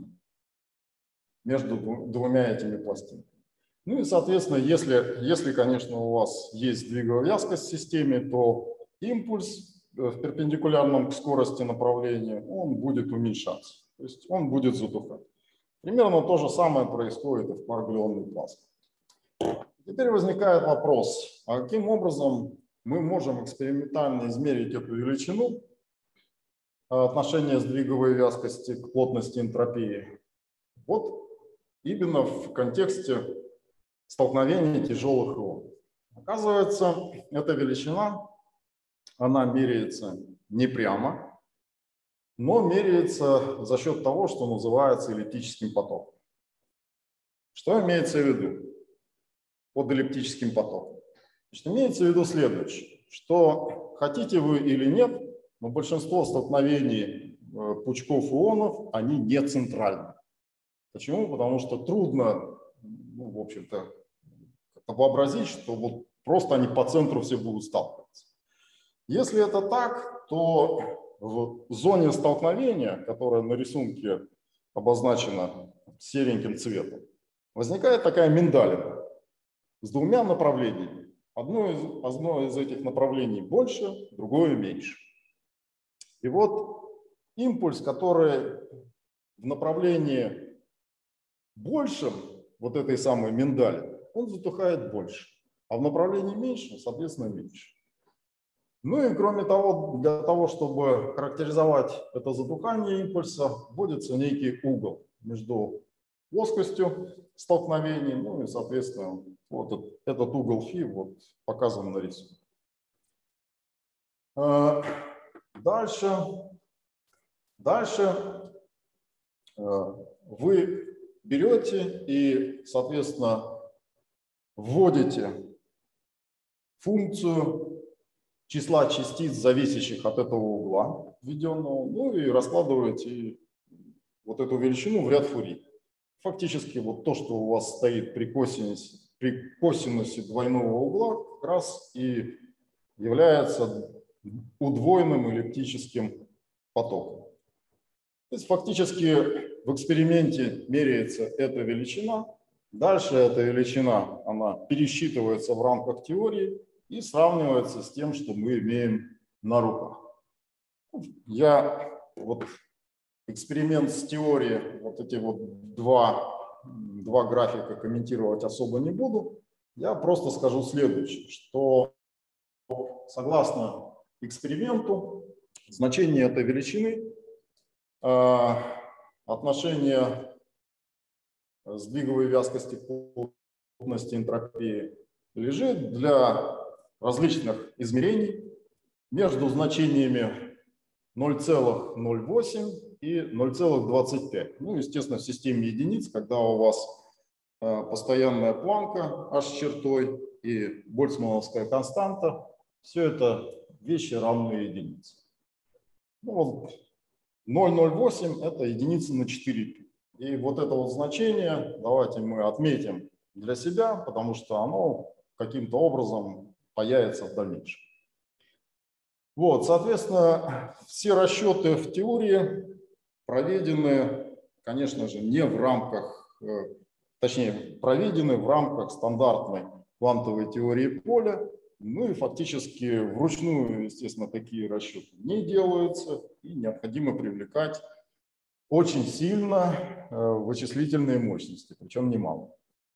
между двумя этими пластинками. Ну и, соответственно, если, конечно, у вас есть сдвиговая вязкость в системе, то импульс в перпендикулярном к скорости направления, он будет уменьшаться, то есть он будет затухать. Примерно то же самое происходит и в кварк-глюонной плазме. Теперь возникает вопрос, а каким образом мы можем экспериментально измерить эту величину отношения сдвиговой вязкости к плотности энтропии? Вот именно в контексте столкновения тяжелых ионов. Оказывается, эта величина, она меряется не прямо, но меряется за счет того, что называется эллиптическим потоком. Что имеется в виду под эллиптическим потоком? Значит, имеется в виду следующее, что хотите вы или нет, но большинство столкновений пучков ионов, они не центральны. Почему? Потому что трудно, ну, в общем-то, вообразить, что вот просто они по центру все будут сталкиваться. Если это так, то в зоне столкновения, которая на рисунке обозначена сереньким цветом, возникает такая миндалина с двумя направлениями. Одно из этих направлений больше, другое меньше. И вот импульс, который в направлении большем вот этой самой миндалины, он затухает больше, а в направлении меньше, соответственно, меньше. Ну и кроме того, для того, чтобы характеризовать это затухание импульса, вводится некий угол между плоскостью столкновений, ну и, соответственно, вот этот угол φ вот показан на рисунке. Дальше вы берете и, соответственно, вводите функцию числа частиц, зависящих от этого угла введенного, ну и раскладываете вот эту величину в ряд Фурье. Фактически вот то, что у вас стоит при косинусе двойного угла, как раз и является удвоенным эллиптическим потоком. То есть фактически в эксперименте меряется эта величина, дальше эта величина, она пересчитывается в рамках теории и сравнивается с тем, что мы имеем на руках. Я вот эксперимент с теорией, вот эти вот два графика комментировать особо не буду. Я просто скажу следующее, что согласно эксперименту значение этой величины, оно отношение сдвиговой вязкости плотности энтропии лежит для различных измерений между значениями 0,08 и 0,25. Ну, естественно, в системе единиц, когда у вас постоянная планка h чертой и больцмановская константа, все это вещи равные единице. Ну, вот 0,08 это единица на 4π. И вот это вот значение давайте мы отметим для себя, потому что оно каким-то образом появится в дальнейшем. Вот, соответственно, все расчеты в теории проведены, конечно же, не в рамках, точнее, проведены в рамках стандартной квантовой теории поля. Ну и фактически вручную, естественно, такие расчеты не делаются, и необходимо привлекать очень сильно вычислительные мощности, причем немало.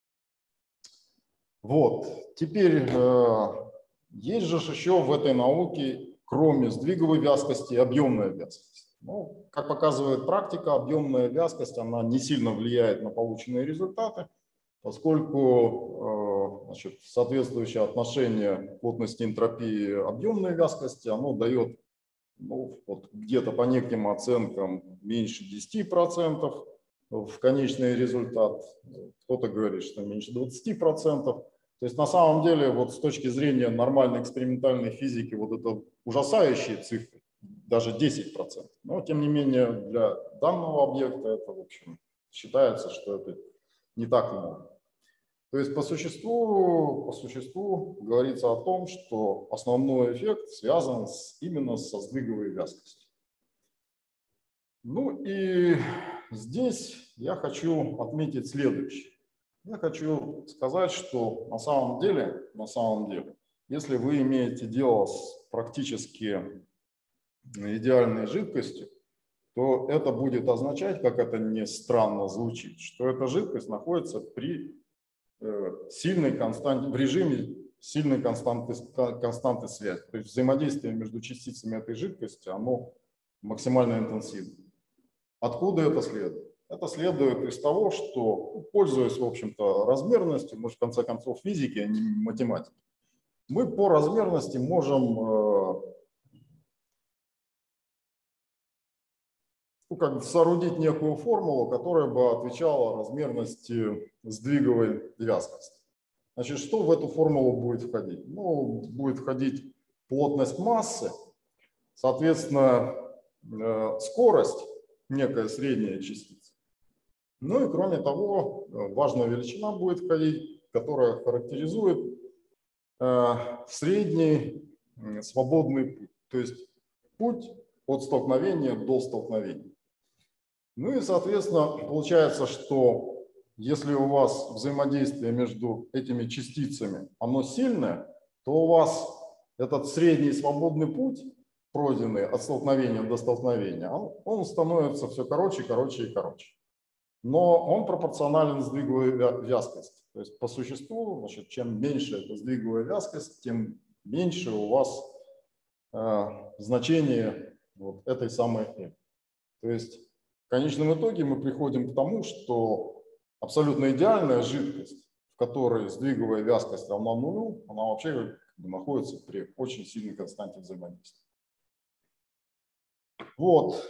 Вот, теперь есть же еще в этой науке, кроме сдвиговой вязкости, объемная вязкость. Ну, как показывает практика, объемная вязкость, она не сильно влияет на полученные результаты, поскольку значит, соответствующее отношение плотности энтропии объемной вязкости, оно дает ну, вот где-то по неким оценкам меньше 10% в конечный результат. Кто-то говорит, что меньше 20%. То есть на самом деле вот с точки зрения нормальной экспериментальной физики вот это ужасающие цифры, даже 10%. Но тем не менее для данного объекта это в общем считается, что это не так много. То есть по существу говорится о том, что основной эффект связан именно со сдвиговой вязкостью. Ну и здесь я хочу отметить следующее. Я хочу сказать, что на самом деле, если вы имеете дело с практически идеальной жидкостью, то это будет означать, как это не странно звучит, что эта жидкость находится при сильной константе, в режиме сильной константы связи. То есть взаимодействие между частицами этой жидкости, оно максимально интенсивно. Откуда это следует? Это следует из того, что, пользуясь, в общем-то, размерностью, мы, в конце концов, физики, а не математики, мы по размерности можем как бы соорудить некую формулу, которая бы отвечала размерности сдвиговой вязкости. Значит, что в эту формулу будет входить? Ну, будет входить плотность массы, соответственно, скорость, некая средняя частица. Ну и кроме того, важная величина будет входить, которая характеризует средний свободный путь, то есть путь от столкновения до столкновения. Ну и, соответственно, получается, что если у вас взаимодействие между этими частицами, оно сильное, то у вас этот средний свободный путь, пройденный от столкновения до столкновения, он становится все короче, короче и короче. Но он пропорционален сдвиговой вязкости. То есть по существу, значит, чем меньше эта сдвиговая вязкость, тем меньше у вас значение вот этой самой m. То есть в конечном итоге мы приходим к тому, что абсолютно идеальная жидкость, в которой сдвиговая вязкость равна нулю, она вообще находится при очень сильной константе взаимодействия. Вот.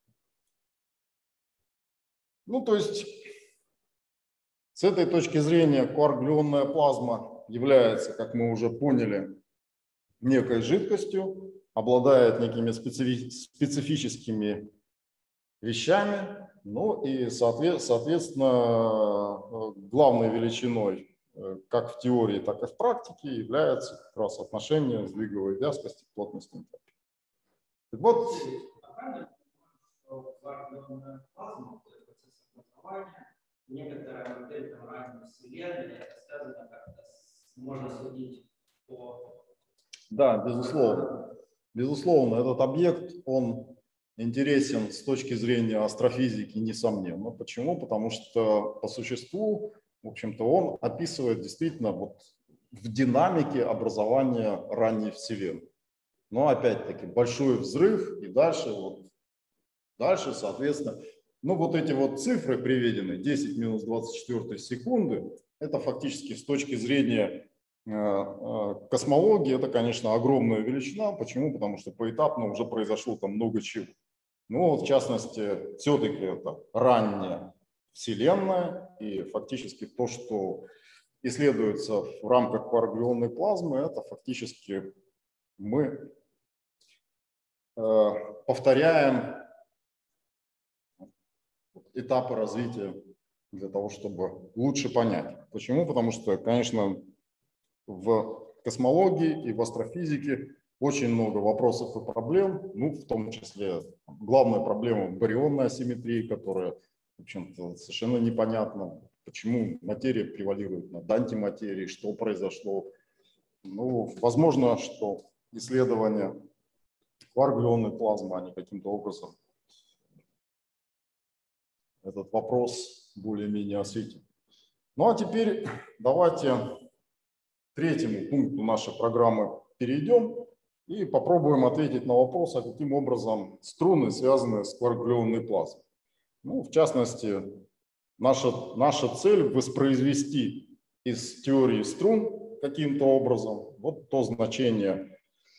Ну, то есть с этой точки зрения кварк-глюонная плазма является, как мы уже поняли, некой жидкостью, обладает некими специфическими вещами, ну и, соответственно, главной величиной как в теории, так и в практике является как раз отношение сдвиговой вязкости к плотности энтропии. Вот. Некоторая модель там ранней Вселенной, это связано как-то, можно судить по... Да, безусловно. Безусловно, этот объект, он интересен с точки зрения астрофизики, несомненно. Почему? Потому что по существу, в общем-то, он описывает действительно вот в динамике образования ранней Вселенной. Но опять-таки большой взрыв и дальше, вот, дальше, соответственно, Ну, вот эти вот цифры приведены, 10 минус 24 секунды, это фактически с точки зрения космологии, это, конечно, огромная величина. Почему? Потому что поэтапно уже произошло там много чего. Ну, вот, в частности, все-таки это ранняя Вселенная, и фактически то, что исследуется в рамках кварк-глюонной плазмы, это фактически мы повторяем этапы развития для того, чтобы лучше понять. Почему? Потому что, конечно, в космологии и в астрофизике очень много вопросов и проблем, ну, в том числе главная проблема барионной асимметрии, которая, в общем-то, совершенно непонятна, почему материя превалирует над антиматерией, что произошло. Ну, возможно, что исследования кварк-глюонной плазмы, они каким-то образом этот вопрос более-менее осветит. Ну а теперь давайте к третьему пункту нашей программы перейдем и попробуем ответить на вопрос, а каким образом струны связаны с кварк-глюонной плазмой. Ну, в частности, наша цель воспроизвести из теории струн каким-то образом вот то значение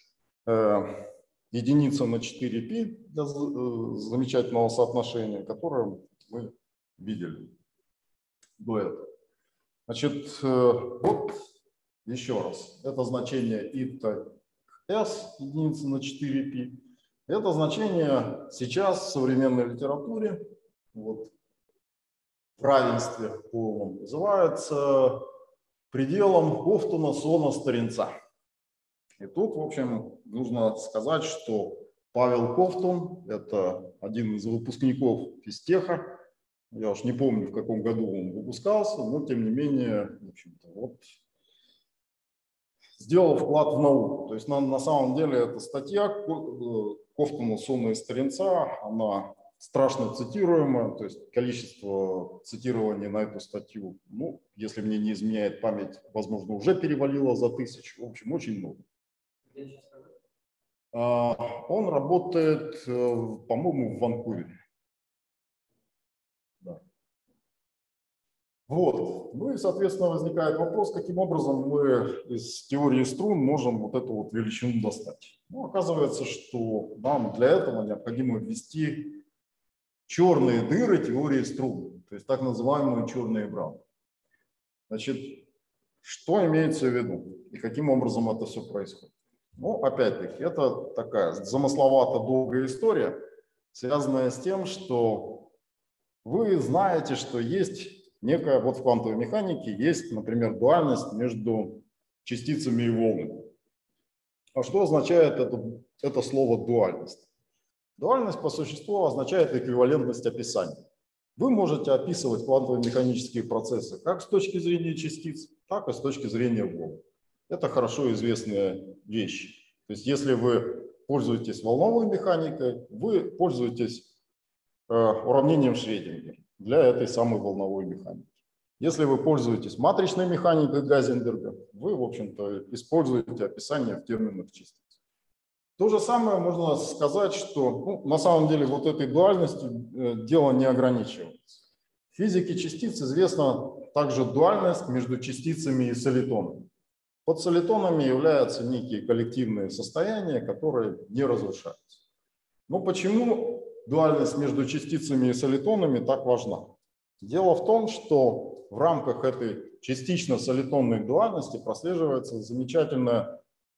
единица на 4π для замечательного соотношения, которое мы видели до этого. Значит, вот еще раз. Это значение ита s, единица на 4π. Это значение сейчас в современной литературе, вот, в равенстве полном, называется пределом Ковтуна-Сона-Старинца. И тут, в общем, нужно сказать, что Павел Ковтун – это один из выпускников физтеха. Я уж не помню, в каком году он выпускался, но, тем не менее, в общем-то, вот, сделал вклад в науку. То есть, на самом деле, эта статья Ковтуна, Сона и Старинца, она страшно цитируемая, то есть количество цитирований на эту статью, ну, если мне не изменяет память, возможно, уже перевалило за 1000. В общем, очень много. Он работает, по-моему, в Ванкувере. Да. Вот. Ну и, соответственно, возникает вопрос, каким образом мы из теории струн можем вот эту вот величину достать. Ну, оказывается, что нам для этого необходимо ввести черные дыры теории струн, то есть так называемые черные браны. Значит, что имеется в виду и каким образом это все происходит? Ну, опять-таки, это такая замысловато долгая история, связанная с тем, что вы знаете, что есть некая, вот в квантовой механике есть, например, дуальность между частицами и волнами. А что означает это слово дуальность? Дуальность по существу означает эквивалентность описания. Вы можете описывать квантово-механические процессы как с точки зрения частиц, так и с точки зрения волн. Это хорошо известная вещь. То есть если вы пользуетесь волновой механикой, вы пользуетесь уравнением Шрёдингера для этой самой волновой механики. Если вы пользуетесь матричной механикой Гайзенберга, вы, в общем-то, используете описание в терминах частиц. То же самое можно сказать, что ну, на самом деле вот этой дуальностью дело не ограничивается. В физике частиц известна также дуальность между частицами и солитонами. Под солитонами являются некие коллективные состояния, которые не разрушаются. Но почему дуальность между частицами и солитонами так важна? Дело в том, что в рамках этой частично-солитонной дуальности прослеживается замечательная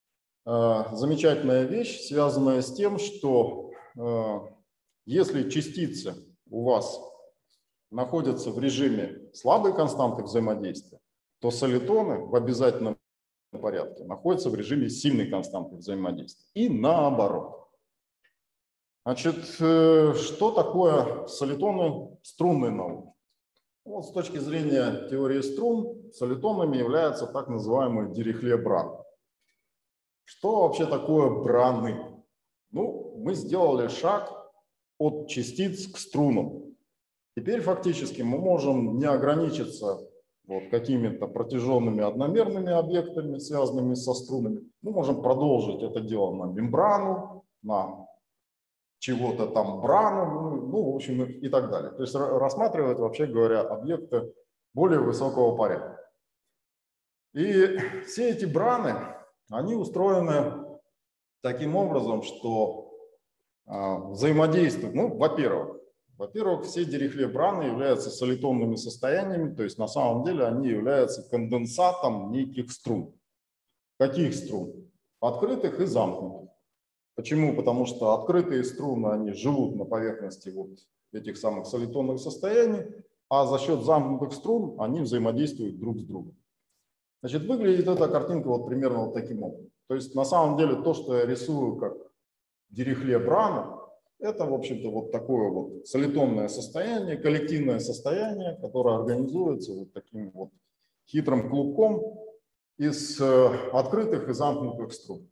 вещь, связанная с тем, что если частицы у вас находятся в режиме слабой константы взаимодействия, то солитоны в обязательном порядке находятся в режиме сильной константы взаимодействия. И наоборот. Значит, что такое солитоны струнной науки? Вот с точки зрения теории струн, солитонами являются так называемые Дирихле-браны. Что вообще такое браны? Ну, мы сделали шаг от частиц к струнам. Теперь фактически мы можем не ограничиться вот какими-то протяженными одномерными объектами, связанными со струнами. Мы можем продолжить это дело на мембрану, на чего-то там брана, ну, в общем, и так далее. То есть рассматривать, вообще говоря, объекты более высокого порядка. И все эти браны, они устроены таким образом, что взаимодействуют. Ну, во-первых, все дирихле-браны являются солитонными состояниями, то есть на самом деле они являются конденсатом неких струн. Каких струн? Открытых и замкнутых. Почему? Потому что открытые струны, они живут на поверхности вот этих самых солитонных состояний, а за счет замкнутых струн они взаимодействуют друг с другом. Значит, выглядит эта картинка вот примерно вот таким образом. То есть на самом деле то, что я рисую как дирихле-брана, это, в общем-то, вот такое вот солитонное состояние, коллективное состояние, которое организуется вот таким вот хитрым клубком из открытых и замкнутых струн.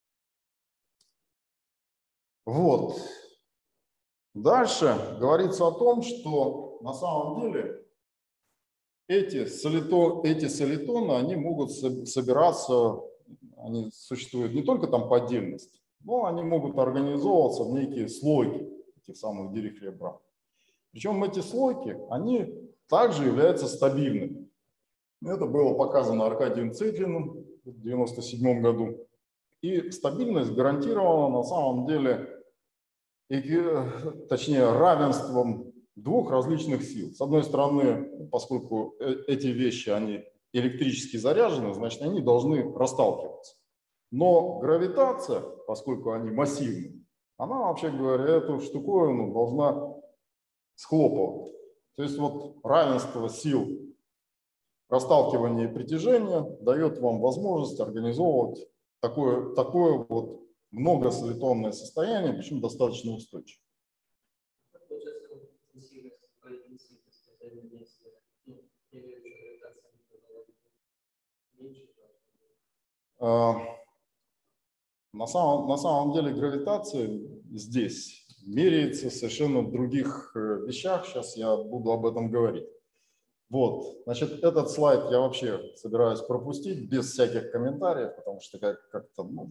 Вот. Дальше говорится о том, что на самом деле эти солитоны, они могут собираться, они существуют не только там по отдельности, но они могут организовываться в некие слойки этих самых дирихле-бран. Причем эти слойки, они также являются стабильными. Это было показано Аркадием Цетлиным в 1997 году. И стабильность гарантирована на самом деле, точнее, равенством двух различных сил. С одной стороны, поскольку эти вещи, они электрически заряжены, значит, они должны расталкиваться. Но гравитация, поскольку они массивны, она, вообще говоря, эту штуковину должна схлопывать. То есть вот равенство сил расталкивания и притяжения дает вам возможность организовывать такое вот многосолитонное состояние, причем достаточно устойчивое. На самом деле гравитация здесь меряется совершенно в других вещах. Сейчас я буду об этом говорить. Вот, значит, этот слайд я вообще собираюсь пропустить без всяких комментариев, потому что как-то, ну,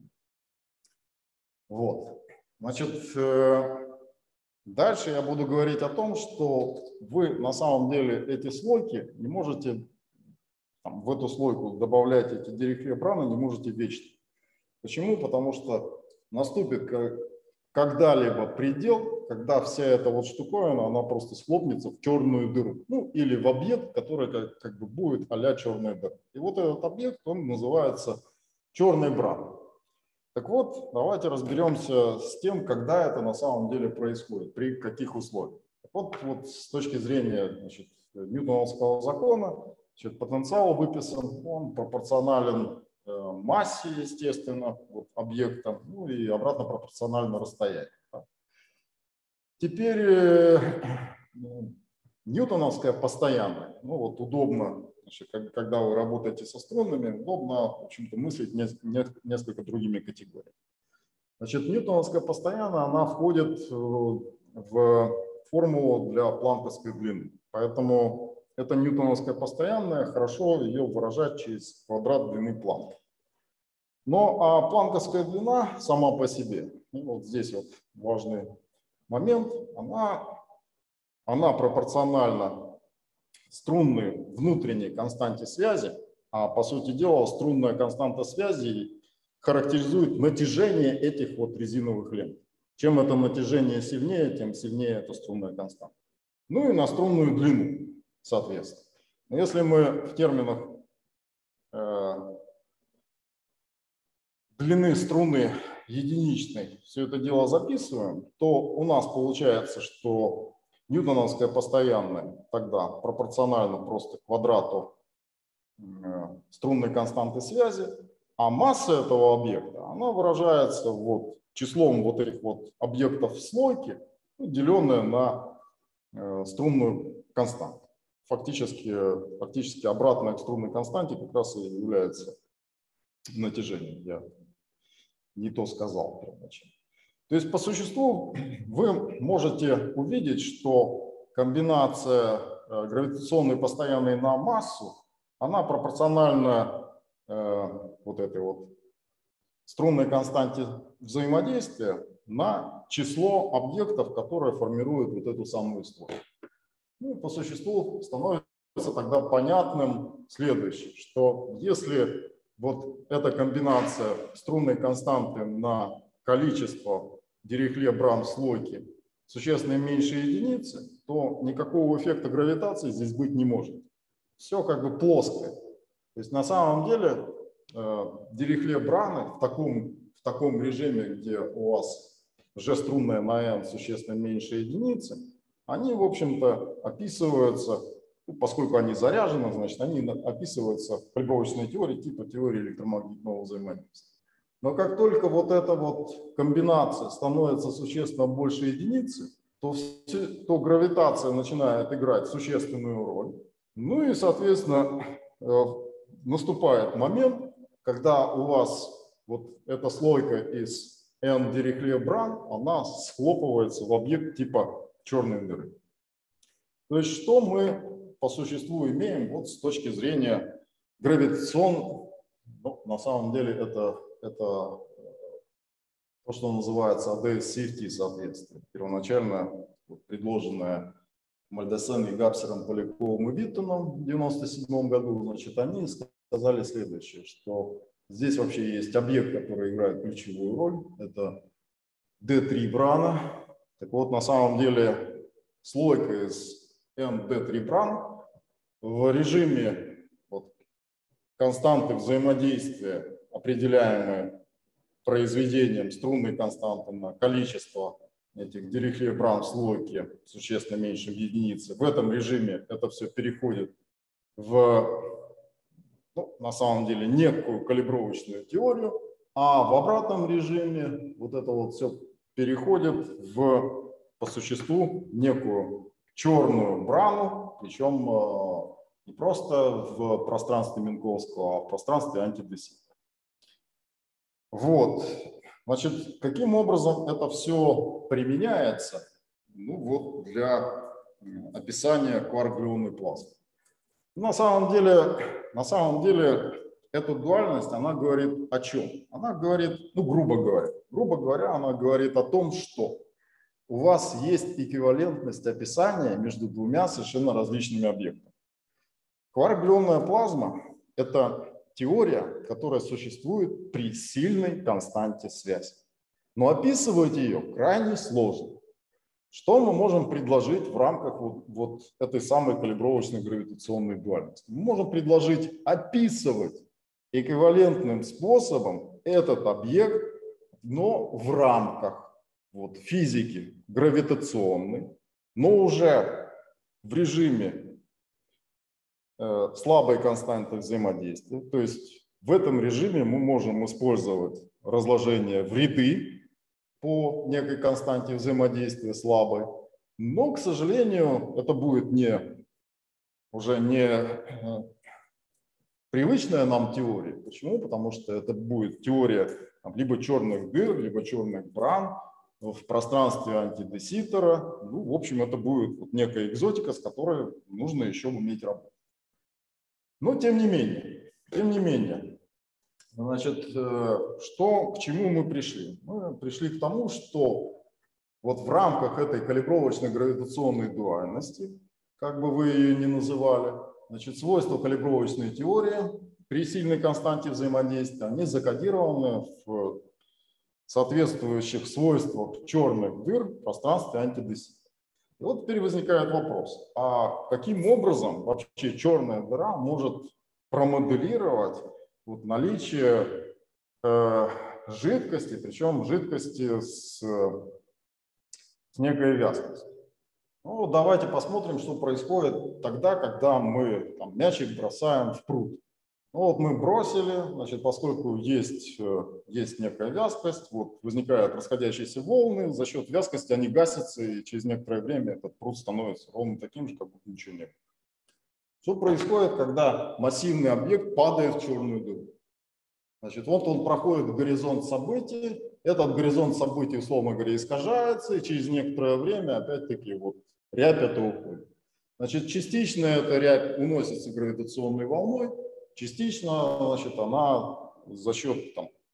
вот. Значит, дальше я буду говорить о том, что вы на самом деле эти слойки не можете, там, в эту слойку добавлять эти дирихле-браны не можете вечно. Почему? Потому что наступит когда-либо предел, когда вся эта вот штуковина, она просто схлопнется в черную дыру. Ну, или в объект, который как бы будет а-ля черная дыра. И вот этот объект, он называется черный бран. Так вот, давайте разберемся с тем, когда это на самом деле происходит, при каких условиях. Вот с точки зрения, значит, Ньютоновского закона, значит, потенциал выписан, он пропорционален массе, естественно, вот, объекта, ну и обратно пропорционально расстоянию. Да. Теперь ньютоновская постоянная, ну вот удобно, значит, когда вы работаете со струнами, удобно, в общем-то, мыслить несколько другими категориями. Значит, ньютоновская постоянная, она входит в формулу для планковской длины, поэтому эта ньютоновская постоянная, хорошо ее выражать через квадрат длины Планка. Но планковская длина сама по себе, ну, вот здесь вот важный момент, она пропорциональна струнной внутренней константе связи, а по сути дела струнная константа связи характеризует натяжение этих вот резиновых лент. Чем это натяжение сильнее, тем сильнее эта струнная константа. Ну и на струнную длину, соответственно. Но если мы в терминах длины струны единичной все это дело записываем, то у нас получается, что ньютоновская постоянная тогда пропорциональна просто квадрату струнной константы связи, а масса этого объекта, она выражается вот числом вот этих вот объектов в слойке, деленное на струнную константу. Фактически обратная к струнной константе как раз и является натяжением. Я не то сказал первоначально. То есть по существу вы можете увидеть, что комбинация гравитационной постоянной на массу, она пропорциональна вот этой вот струнной константе взаимодействия на число объектов, которые формируют вот эту самую слой. Ну, по существу становится тогда понятным следующее, что если вот эта комбинация струнной константы на количество Дирихле-Бран слойки существенно меньше единицы, то никакого эффекта гравитации здесь быть не может. Все как бы плоское. То есть на самом деле Дирихле-Браны в таком режиме, где у вас G-струнная на n существенно меньше единицы, они, в общем-то, описываются, поскольку они заряжены, значит, они описываются в калибровочной теории типа теории электромагнитного взаимодействия. Но как только вот эта вот комбинация становится существенно больше единицы, то гравитация начинает играть существенную роль. Ну и, соответственно, наступает момент, когда у вас вот эта слойка из n Дирихле-Бран, она схлопывается в объект типа черной дыры. То есть что мы по существу имеем вот с точки зрения гравитационного, ну, на самом деле это то, что называется ADS-CFT соответствие. Первоначально предложенное Мальдесен, Гапсером, Поляковым и Виттоном в 1997 году, значит, они сказали следующее, что здесь вообще есть объект, который играет ключевую роль, это D3 Брана. Так вот, на самом деле, слойка из ND3 Бран в режиме вот, константы взаимодействия, определяемые произведением струнной константы на количество этих Дирихле-Бран слойки существенно меньше единицы. В этом режиме это все переходит в, ну, на самом деле, некую калибровочную теорию, а в обратном режиме вот это вот все переходит в, по существу, некую черную брану, причем не просто в пространстве Минковского, а в пространстве антидеситера. Вот. Значит, каким образом это все применяется? Ну вот для описания кварк-глюонной плазмы. На самом деле эта дуальность, она говорит о чем? Она говорит, ну грубо говоря, она говорит о том, что у вас есть эквивалентность описания между двумя совершенно различными объектами. Кварк-глюонная плазма – это теория, которая существует при сильной константе связи. Но описывать ее крайне сложно. Что мы можем предложить в рамках вот этой самой калибровочной гравитационной дуальности? Мы можем предложить описывать эквивалентным способом этот объект, но в рамках вот физики гравитационной, но уже в режиме слабой константы взаимодействия. То есть в этом режиме мы можем использовать разложение в ряды по некой константе взаимодействия слабой. Но, к сожалению, это будет уже не привычная нам теория. Почему? Потому что это будет теория либо черных дыр, либо черных бран в пространстве антидеситера. Ну, в общем, это будет вот некая экзотика, с которой нужно еще уметь работать. Но тем не менее, значит, к чему мы пришли? Мы пришли к тому, что вот в рамках этой калибровочной гравитационной дуальности, как бы вы ее ни называли, значит, свойства калибровочной теории при сильной константе взаимодействия, они закодированы в соответствующих свойствах черных дыр в пространстве антидеситера. И вот теперь возникает вопрос, а каким образом вообще черная дыра может промоделировать вот наличие жидкости, причем жидкости с некой вязкостью? Ну, давайте посмотрим, что происходит тогда, когда мы мячик бросаем в пруд. Ну, вот мы бросили, значит, поскольку есть некая вязкость, вот возникают расходящиеся волны, за счет вязкости они гасятся, и через некоторое время этот пруд становится ровно таким же, как будто ничего не было. Что происходит, когда массивный объект падает в черную дыру? Значит, вот он проходит горизонт событий, этот горизонт событий, условно говоря, искажается, и через некоторое время, опять-таки, вот рябь это уходит. Значит, частично эта рябь уносится гравитационной волной, частично, значит, она за счет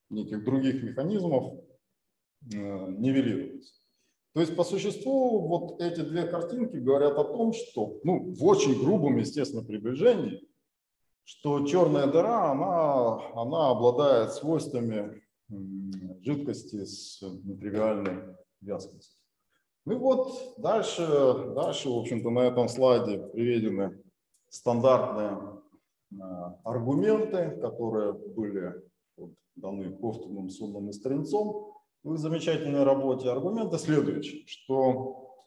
неких других механизмов нивелируется. То есть по существу вот эти две картинки говорят о том, что, ну, в очень грубом, естественно, приближении, что черная дыра, она обладает свойствами жидкости с нетривиальной вязкостью. Ну и вот дальше, в общем-то, на этом слайде приведены стандартные аргументы, которые были даны Кофтоном, Сонным и Стрельцом в их замечательной работе. Аргументы следующие, что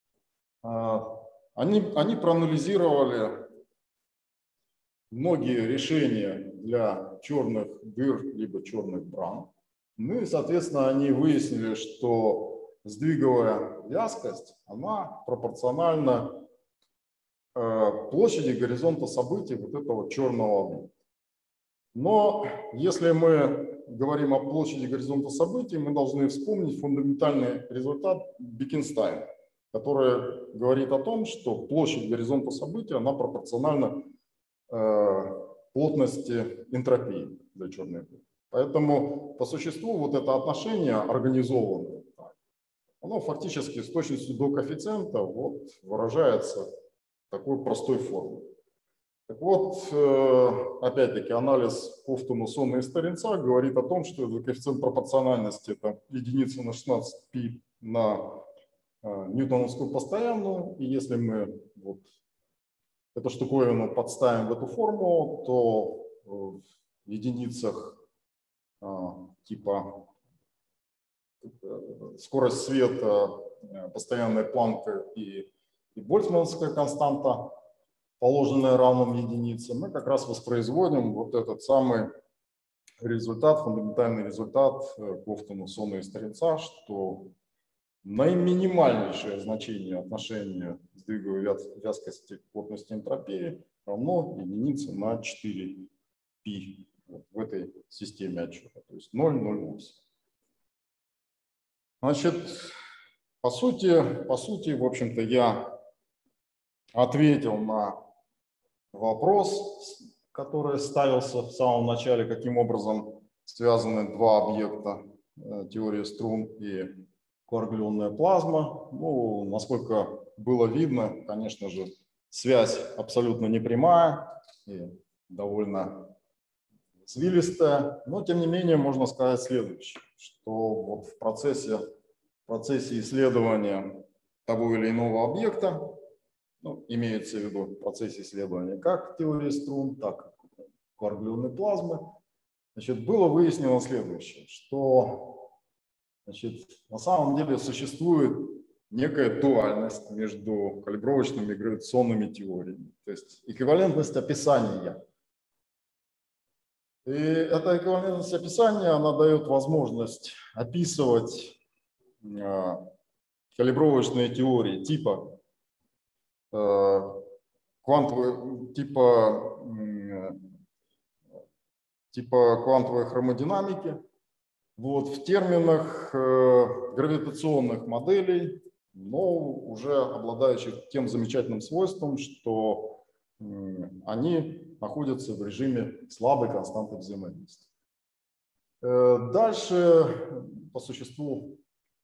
они проанализировали многие решения для черных дыр либо черных брам. Ну и, соответственно, они выяснили, что сдвиговая вязкость, она пропорциональна площади горизонта событий вот этого черного объекта. Но если мы говорим о площади горизонта событий, мы должны вспомнить фундаментальный результат Бекенстайна, который говорит о том, что площадь горизонта событий, она пропорциональна плотности энтропии для черной дыры. Поэтому по существу вот это отношение организованное, оно фактически с точностью до коэффициента вот выражается такой простой формой. Так вот, опять-таки, анализ Кофтона, Сонна и Стрельца говорит о том, что коэффициент пропорциональности это единица на 16π на ньютоновскую постоянную. И если мы вот эту штуковину подставим в эту форму, то в единицах типа скорость света, постоянная планка и больцмановская константа, положенная равным единице, мы как раз воспроизводим вот этот самый результат, фундаментальный результат Кофтона, Сонна и Стрельца, что наиминимальнейшее значение отношения сдвиговой вязкости к плотности энтропии равно единице на 4π вот в этой системе отчета, то есть 0,08. Значит, по сути, в общем-то, я ответил на вопрос, который ставился в самом начале, каким образом связаны два объекта, теория струн и коагулянная плазма. Ну, насколько было видно, конечно же, связь абсолютно непрямая и довольно извилистая, но тем не менее можно сказать следующее, что вот в процессе исследования того или иного объекта, ну, имеется в виду в процессе исследования как теории струн, так и коагулянной плазмы, значит, было выяснено следующее, что, значит, на самом деле существует некая дуальность между калибровочными и гравитационными теориями, то есть эквивалентность описания. И эта эквивалентность описания, она дает возможность описывать калибровочные теории типа квантовой хромодинамики вот, в терминах гравитационных моделей, но уже обладающих тем замечательным свойством, что они находятся в режиме слабой константы взаимодействия. Дальше по существу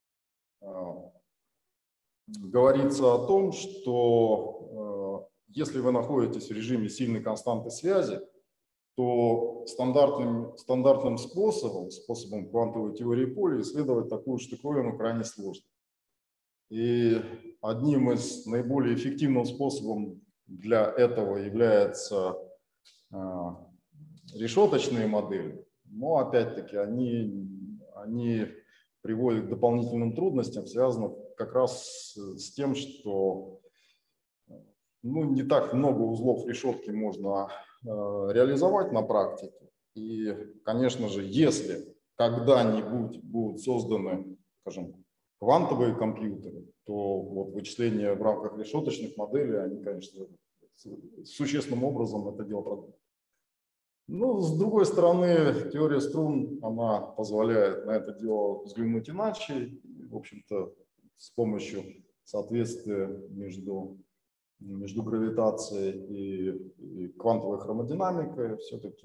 говорится о том, что если вы находитесь в режиме сильной константы связи, то стандартным способом квантовой теории поля исследовать такую штуковину крайне сложно. И одним из наиболее эффективных способов для этого являются решеточные модели, но опять-таки они приводят к дополнительным трудностям, связанным как раз с тем, что не так много узлов решетки можно реализовать на практике. И, конечно же, если когда-нибудь будут созданы, скажем, квантовые компьютеры, то вот вычисления в рамках решеточных моделей, они, конечно, существенным образом это дело продвинут. Ну, с другой стороны, теория струн, она позволяет на это дело взглянуть иначе. В общем-то, с помощью соответствия между гравитацией и квантовой хромодинамикой все-таки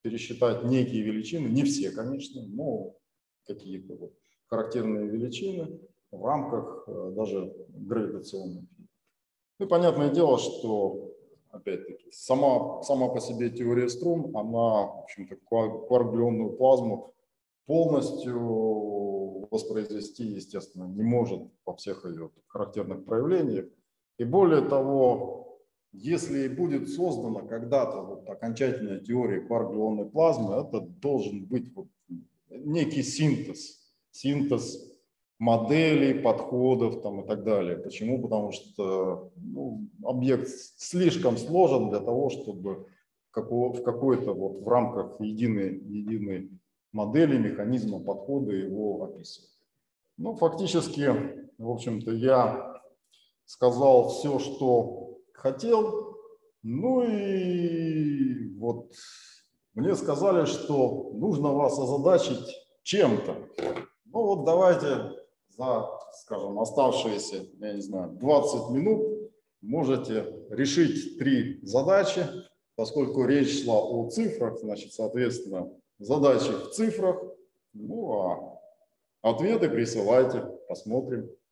пересчитать некие величины, не все, конечно, но какие-то вот характерные величины в рамках даже гравитационной физики. И понятное дело, что, опять-таки, сама по себе теория струн, она, в общем-то, кварк-глюонную плазму полностью воспроизвести, естественно, не может во всех ее характерных проявлениях. И более того, если будет создана когда-то вот окончательная теория кварк-глюонной плазмы, это должен быть вот некий синтез моделей, подходов там, и так далее. Почему? Потому что объект слишком сложен для того, чтобы в какой-то вот в рамках единой модели, механизма, подхода его описывать. Ну, фактически, в общем-то, я сказал все, что хотел. Ну и вот мне сказали, что нужно вас озадачить чем-то. Ну вот давайте за, скажем, оставшиеся, я не знаю, 20 минут можете решить 3 задачи. Поскольку речь шла о цифрах, значит, соответственно, задачи в цифрах. Ну а ответы присылайте, посмотрим.